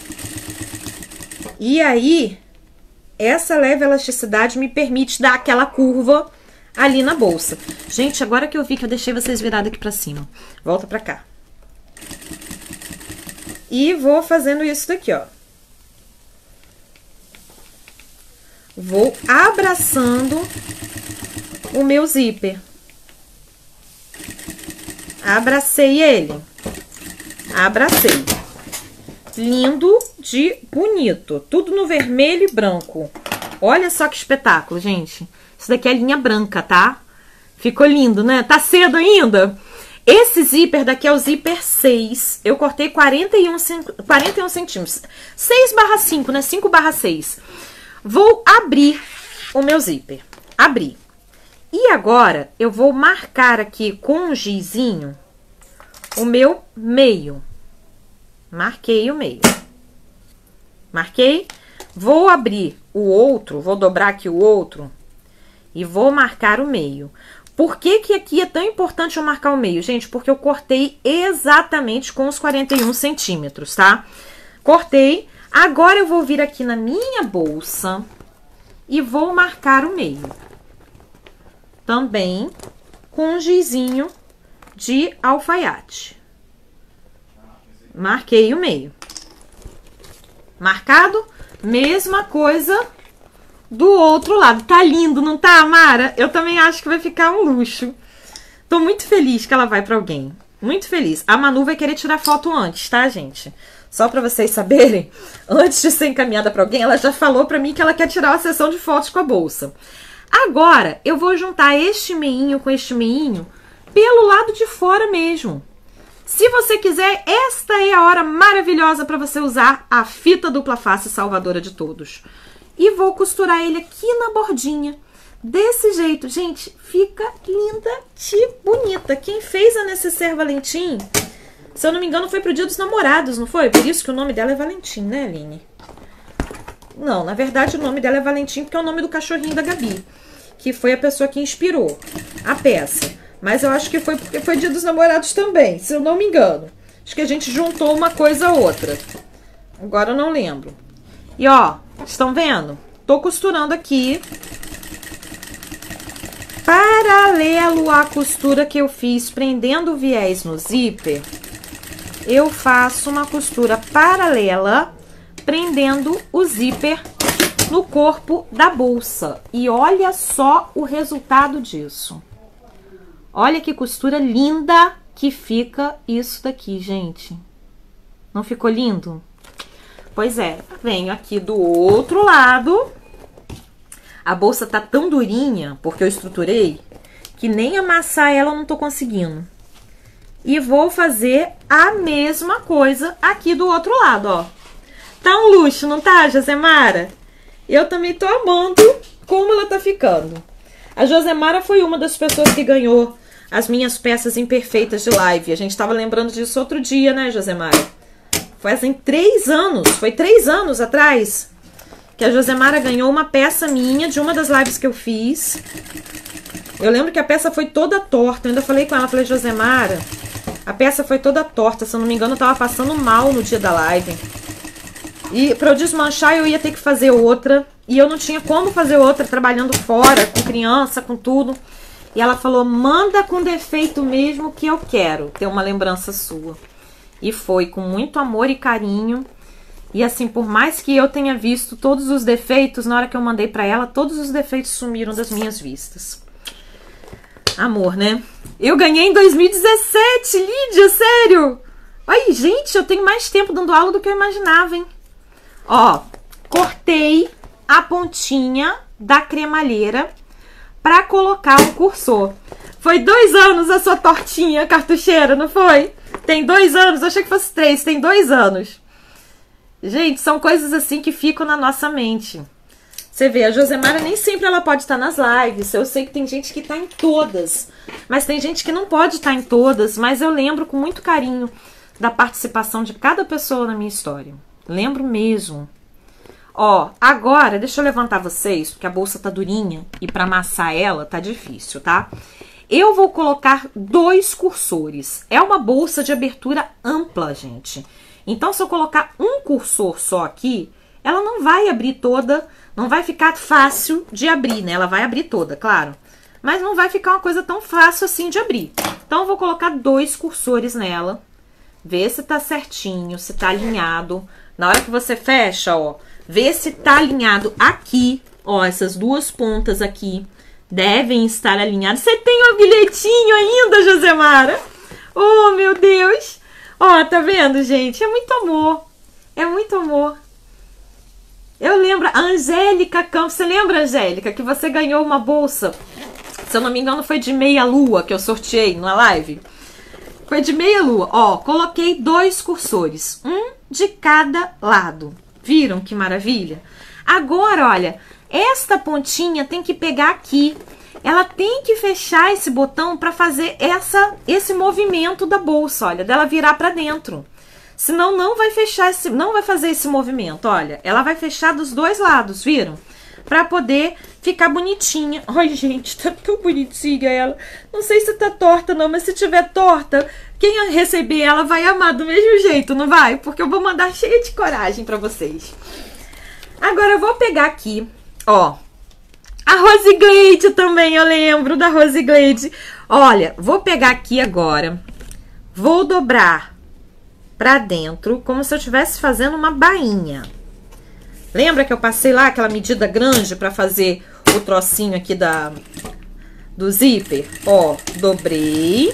E aí, essa leve elasticidade me permite dar aquela curva ali na bolsa. Gente, agora que eu vi que eu deixei vocês virados aqui pra cima. Volta pra cá. E vou fazendo isso daqui, ó. Vou abraçando o meu zíper. Abracei ele. Abracei. Lindo de bonito. Tudo no vermelho e branco. Olha só que espetáculo, gente. Isso daqui é linha branca, tá? Ficou lindo, né? Tá cedo ainda? Esse zíper daqui é o zíper 6. Eu cortei 41 centímetros. 6/5, né? 5/6. Vou abrir o meu zíper. Abri. E agora, eu vou marcar aqui com um gizinho o meu meio. Marquei o meio. Marquei. Vou abrir o outro, vou dobrar aqui o outro e vou marcar o meio. Por que que aqui é tão importante eu marcar o meio? Gente, porque eu cortei exatamente com os 41 centímetros, tá? Cortei. Agora eu vou vir aqui na minha bolsa e vou marcar o meio. Também com um gizinho de alfaiate. Marquei o meio. Marcado? Mesma coisa do outro lado. Tá lindo, não tá, Mara? Eu também acho que vai ficar um luxo. Tô muito feliz que ela vai pra alguém. Muito feliz. A Manu vai querer tirar foto antes, tá, gente? Só pra vocês saberem, antes de ser encaminhada pra alguém, ela já falou pra mim que ela quer tirar uma sessão de fotos com a bolsa. Agora, eu vou juntar este meinho com este meinho pelo lado de fora mesmo. Se você quiser, esta é a hora maravilhosa para você usar a fita dupla face salvadora de todos. E vou costurar ele aqui na bordinha. Desse jeito, gente, fica linda de bonita. Quem fez a Necessaire Valentim, se eu não me engano, foi pro Dia dos Namorados, não foi? Por isso que o nome dela é Valentim, né, Aline? Não, na verdade o nome dela é Valentim porque é o nome do cachorrinho da Gabi, que foi a pessoa que inspirou a peça. Mas eu acho que foi porque foi Dia dos Namorados também, se eu não me engano. Acho que a gente juntou uma coisa a outra. Agora eu não lembro. E ó, estão vendo? Tô costurando aqui. Paralelo à costura que eu fiz prendendo o viés no zíper, eu faço uma costura paralela prendendo o zíper no corpo da bolsa. E olha só o resultado disso. Olha que costura linda que fica isso daqui, gente. Não ficou lindo? Pois é, venho aqui do outro lado. A bolsa tá tão durinha, porque eu estruturei, que nem amassar ela eu não tô conseguindo. E vou fazer a mesma coisa aqui do outro lado, ó. Tá um luxo, não tá, Josemara? Eu também tô amando como ela tá ficando. A Josemara foi uma das pessoas que ganhou as minhas peças imperfeitas de live. A gente tava lembrando disso outro dia, né, Josemara? Fazem 3 anos, foi 3 anos atrás que a Josemara ganhou uma peça minha de uma das lives que eu fiz. Eu lembro que a peça foi toda torta. Eu ainda falei com ela, falei, Josemara, a peça foi toda torta. Se eu não me engano, eu tava passando mal no dia da live. E pra eu desmanchar eu ia ter que fazer outra. E eu não tinha como fazer outra trabalhando fora, com criança, com tudo. E ela falou, manda com defeito mesmo que eu quero ter uma lembrança sua. E foi com muito amor e carinho. E assim, por mais que eu tenha visto todos os defeitos, na hora que eu mandei pra ela, todos os defeitos sumiram das minhas vistas. Amor, né? Eu ganhei em 2017, Lídia, sério? Ai, gente, eu tenho mais tempo dando aula do que eu imaginava, hein? Ó, cortei a pontinha da cremalheira pra colocar o cursor. Foi 2 anos a sua tortinha cartucheira, não foi? Tem 2 anos, eu achei que fosse 3, tem 2 anos. Gente, são coisas assim que ficam na nossa mente. Você vê, a Josemara nem sempre ela pode estar nas lives. Eu sei que tem gente que está em todas, mas tem gente que não pode estar em todas. Mas eu lembro com muito carinho da participação de cada pessoa na minha história. Lembro mesmo. Ó, agora, deixa eu levantar vocês, porque a bolsa tá durinha e para amassar ela tá difícil, tá? Eu vou colocar 2 cursores. É uma bolsa de abertura ampla, gente. Então, se eu colocar um cursor só aqui, ela não vai abrir toda, não vai ficar fácil de abrir, né? Ela vai abrir toda, claro. Mas não vai ficar uma coisa tão fácil assim de abrir. Então, eu vou colocar 2 cursores nela. Ver se tá certinho, se tá alinhado. Na hora que você fecha, ó, vê se tá alinhado aqui. Ó, essas 2 pontas aqui devem estar alinhadas. Você tem um bilhetinho ainda, Josemara? Oh, meu Deus! Ó, tá vendo, gente? É muito amor. É muito amor. Eu lembro, a Angélica Campos, você lembra, Angélica, que você ganhou uma bolsa? Se eu não me engano, foi de meia lua que eu sorteei na live. Foi de meia lua. Ó, coloquei 2 cursores, um de cada lado. Viram que maravilha? Agora, olha, esta pontinha tem que pegar aqui. Ela tem que fechar esse botão para fazer esse movimento da bolsa, olha, dela virar para dentro. Senão não vai fechar não vai fazer esse movimento, olha. Ela vai fechar dos 2 lados, viram? Para poder ficar bonitinha. Ai, gente, tá tão bonitinha ela. Não sei se tá torta não, mas se tiver torta, quem receber ela vai amar do mesmo jeito, não vai? Porque eu vou mandar cheia de coragem para vocês. Agora eu vou pegar aqui, ó. A Rosegleide também, eu lembro da Rosegleide. Olha, vou pegar aqui agora, vou dobrar pra dentro, como se eu estivesse fazendo uma bainha. Lembra que eu passei lá aquela medida grande pra fazer o trocinho aqui do zíper? Ó, dobrei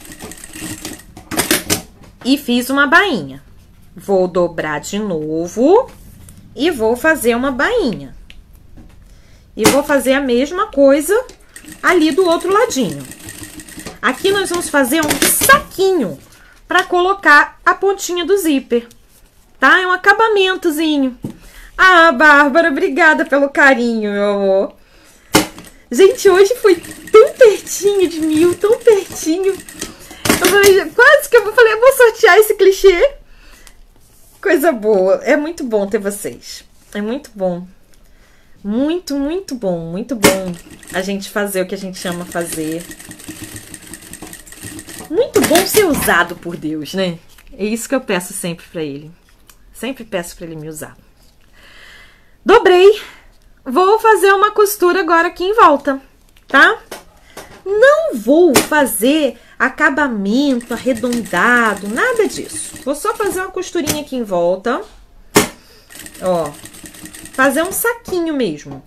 e fiz uma bainha. Vou dobrar de novo e vou fazer uma bainha. E vou fazer a mesma coisa ali do outro ladinho. Aqui nós vamos fazer um saquinho para colocar a pontinha do zíper, tá? É um acabamentozinho. Ah, Bárbara, obrigada pelo carinho, meu amor. Gente, hoje foi tão pertinho de 1000, tão pertinho. Eu falei, quase que eu falei, eu vou sortear esse clichê. Coisa boa. É muito bom ter vocês. É muito bom. Muito, muito bom a gente fazer o que a gente ama fazer. Muito bom ser usado por Deus, né? É isso que eu peço sempre pra Ele. Sempre peço pra Ele me usar. Dobrei. Vou fazer uma costura agora aqui em volta, tá? Não vou fazer acabamento arredondado, nada disso. Vou só fazer uma costurinha aqui em volta. Ó. Fazer um saquinho mesmo.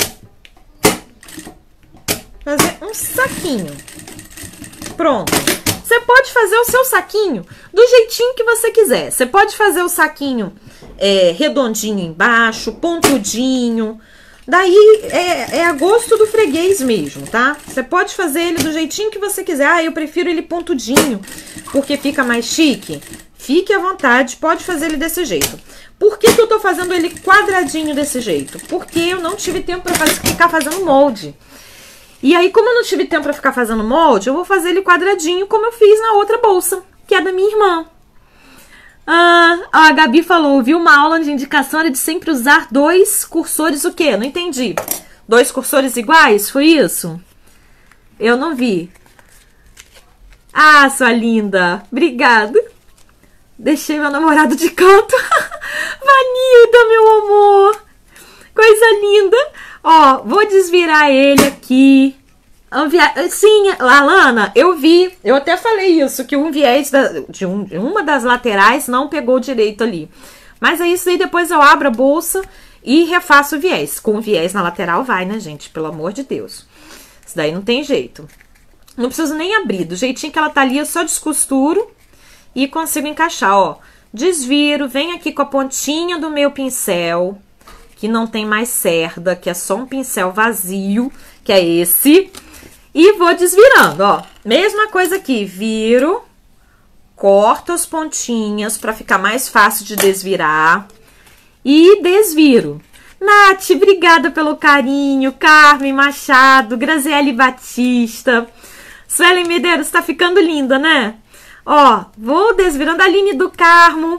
Fazer um saquinho. Pronto. Você pode fazer o seu saquinho do jeitinho que você quiser. Você pode fazer o saquinho redondinho embaixo, pontudinho. Daí é a gosto do freguês mesmo, tá? Você pode fazer ele do jeitinho que você quiser. Ah, eu prefiro ele pontudinho, porque fica mais chique. Fique à vontade, pode fazer ele desse jeito. Por que eu tô fazendo ele quadradinho desse jeito? Porque eu não tive tempo pra ficar fazendo molde. E aí, como eu não tive tempo pra ficar fazendo molde, eu vou fazer ele quadradinho como eu fiz na outra bolsa, que é da minha irmã. Ah, a Gabi falou, viu uma aula de indicação era de sempre usar 2 cursores o quê? Não entendi. 2 cursores iguais? Foi isso? Eu não vi. Ah, sua linda. Obrigada. Deixei meu namorado de canto. Vanilda, meu amor. Coisa linda. Ó, vou desvirar ele aqui. Sim, Alana, eu vi. Eu até falei isso, que um viés de uma das laterais não pegou direito ali. Mas é isso aí, depois eu abro a bolsa e refaço o viés. Com o viés na lateral vai, né, gente? Pelo amor de Deus. Isso daí não tem jeito. Não preciso nem abrir. Do jeitinho que ela tá ali, eu só descosturo e consigo encaixar, ó. Desviro, venho aqui com a pontinha do meu pincel, que não tem mais cerda, que é só um pincel vazio, que é esse. E vou desvirando, ó. Mesma coisa aqui, viro, corto as pontinhas para ficar mais fácil de desvirar. E desviro. Nath, obrigada pelo carinho. Carmen Machado, Graziele Batista. Suelen Medeiros, tá ficando linda, né? Ó, vou desvirando. Aline do Carmo.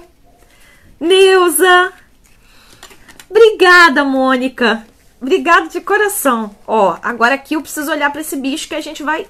Neuza. Obrigada, Mônica. Obrigada de coração. Ó, agora aqui eu preciso olhar para esse bicho que a gente vai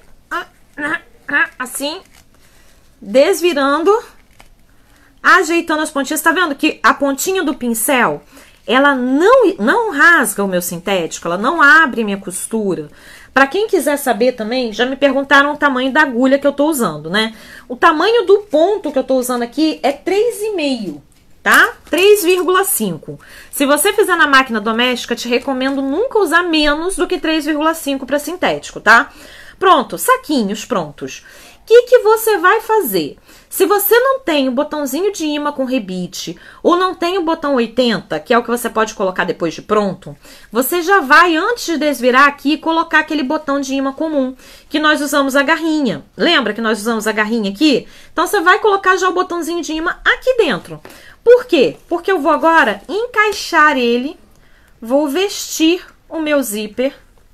assim, desvirando, ajeitando as pontinhas. Tá vendo que a pontinha do pincel, ela não rasga o meu sintético, ela não abre minha costura. Para quem quiser saber também, já me perguntaram o tamanho da agulha que eu tô usando, né? O tamanho do ponto que eu tô usando aqui é 3,5. Tá? 3,5. Se você fizer na máquina doméstica, te recomendo nunca usar menos do que 3,5 para sintético, tá? Pronto, saquinhos prontos. O que você vai fazer? Se você não tem o botãozinho de imã com rebite, ou não tem o botão 80, que é o que você pode colocar depois de pronto, você já vai, antes de desvirar aqui, colocar aquele botão de imã comum, que nós usamos a garrinha. Lembra que nós usamos a garrinha aqui? Então, você vai colocar já o botãozinho de imã aqui dentro. Por quê? Porque eu vou agora encaixar ele, vou vestir o meu zíper.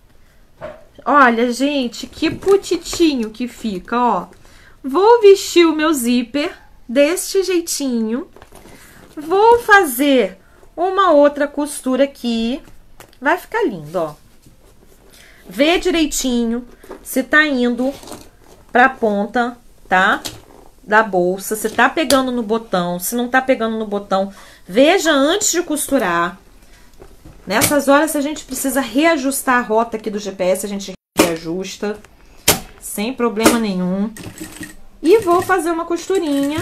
Olha, gente, que putitinho que fica, ó. Vou vestir o meu zíper deste jeitinho. Vou fazer uma outra costura aqui. Vai ficar lindo, ó. Vê direitinho se tá indo pra ponta, tá? Da bolsa, se tá pegando no botão, se não tá pegando no botão, veja antes de costurar. Nessas horas, se a gente precisa reajustar a rota aqui do GPS, a gente reajusta, sem problema nenhum. E vou fazer uma costurinha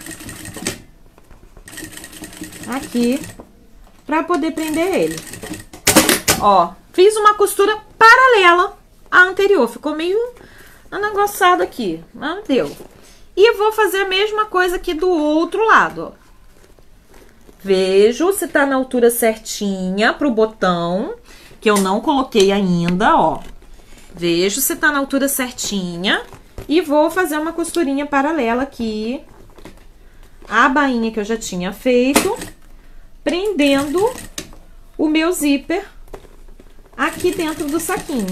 aqui, pra poder prender ele. Ó, fiz uma costura paralela à anterior, ficou meio anegoçado aqui, mas deu. E vou fazer a mesma coisa aqui do outro lado, ó. Vejo se tá na altura certinha pro botão, que eu não coloquei ainda, ó. Vejo se tá na altura certinha e vou fazer uma costurinha paralela aqui. A bainha que eu já tinha feito, prendendo o meu zíper aqui dentro do saquinho.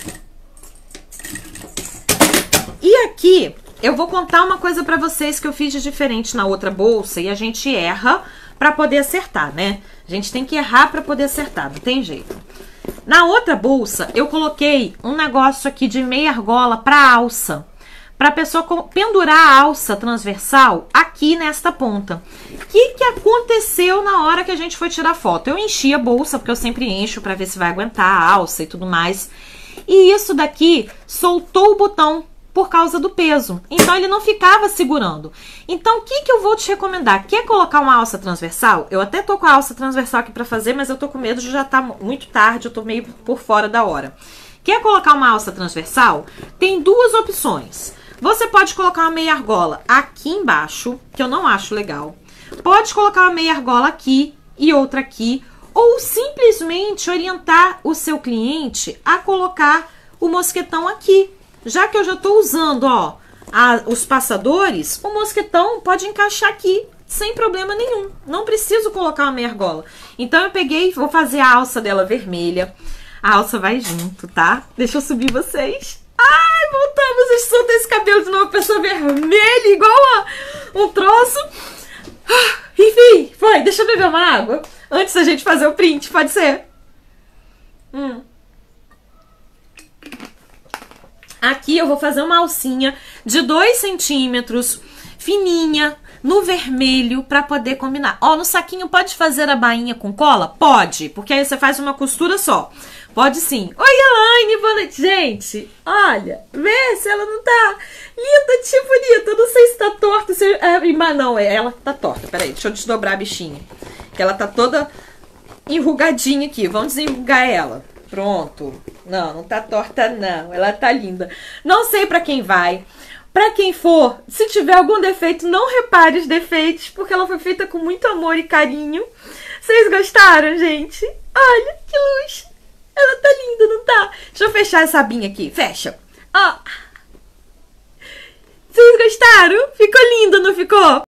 E aqui eu vou contar uma coisa pra vocês que eu fiz de diferente na outra bolsa e a gente erra pra poder acertar, né? A gente tem que errar pra poder acertar, não tem jeito. Na outra bolsa, eu coloquei um negócio aqui de meia argola pra alça, pra pessoa pendurar a alça transversal aqui nesta ponta. O que aconteceu na hora que a gente foi tirar foto? Eu enchi a bolsa, porque eu sempre encho pra ver se vai aguentar a alça e tudo mais. E isso daqui soltou o botão por causa do peso. Então, ele não ficava segurando. Então, o que eu vou te recomendar? Quer colocar uma alça transversal? Eu até tô com a alça transversal aqui pra fazer, mas eu tô com medo de já tá muito tarde, eu tô meio por fora da hora. Quer colocar uma alça transversal? Tem duas opções. Você pode colocar uma meia argola aqui embaixo, que eu não acho legal. Pode colocar uma meia argola aqui e outra aqui. Ou simplesmente orientar o seu cliente a colocar o mosquetão aqui. Já que eu já tô usando, ó, os passadores, o mosquetão pode encaixar aqui, sem problema nenhum. Não preciso colocar uma meia argola. Então, eu peguei e vou fazer a alça dela vermelha. A alça vai junto, tá? Deixa eu subir vocês. Ai, voltamos. Deixa eu soltar esse cabelo de novo pra essa vermelha, igual um troço. Enfim, foi. Deixa eu beber uma água antes da gente fazer o print, pode ser? Aqui eu vou fazer uma alcinha de 2 centímetros, fininha, no vermelho pra poder combinar. Ó, no saquinho pode fazer a bainha com cola? Pode, porque aí você faz uma costura só. Pode sim. Oi, Elaine, boa noite. Gente, olha, vê se ela não tá linda, tipo bonita. Eu não sei se tá torta, se... mas não, ela tá torta. Peraí, deixa eu desdobrar a bichinha. Que ela tá toda enrugadinha aqui. Vamos desenrugar ela. Pronto. Não, não tá torta não. Ela tá linda. Não sei pra quem vai. Pra quem for, se tiver algum defeito, não repare os defeitos, porque ela foi feita com muito amor e carinho. Vocês gostaram, gente? Olha, que luxo. Ela tá linda, não tá? Deixa eu fechar essa abinha aqui. Fecha. Ó. Vocês gostaram? Ficou linda, não ficou?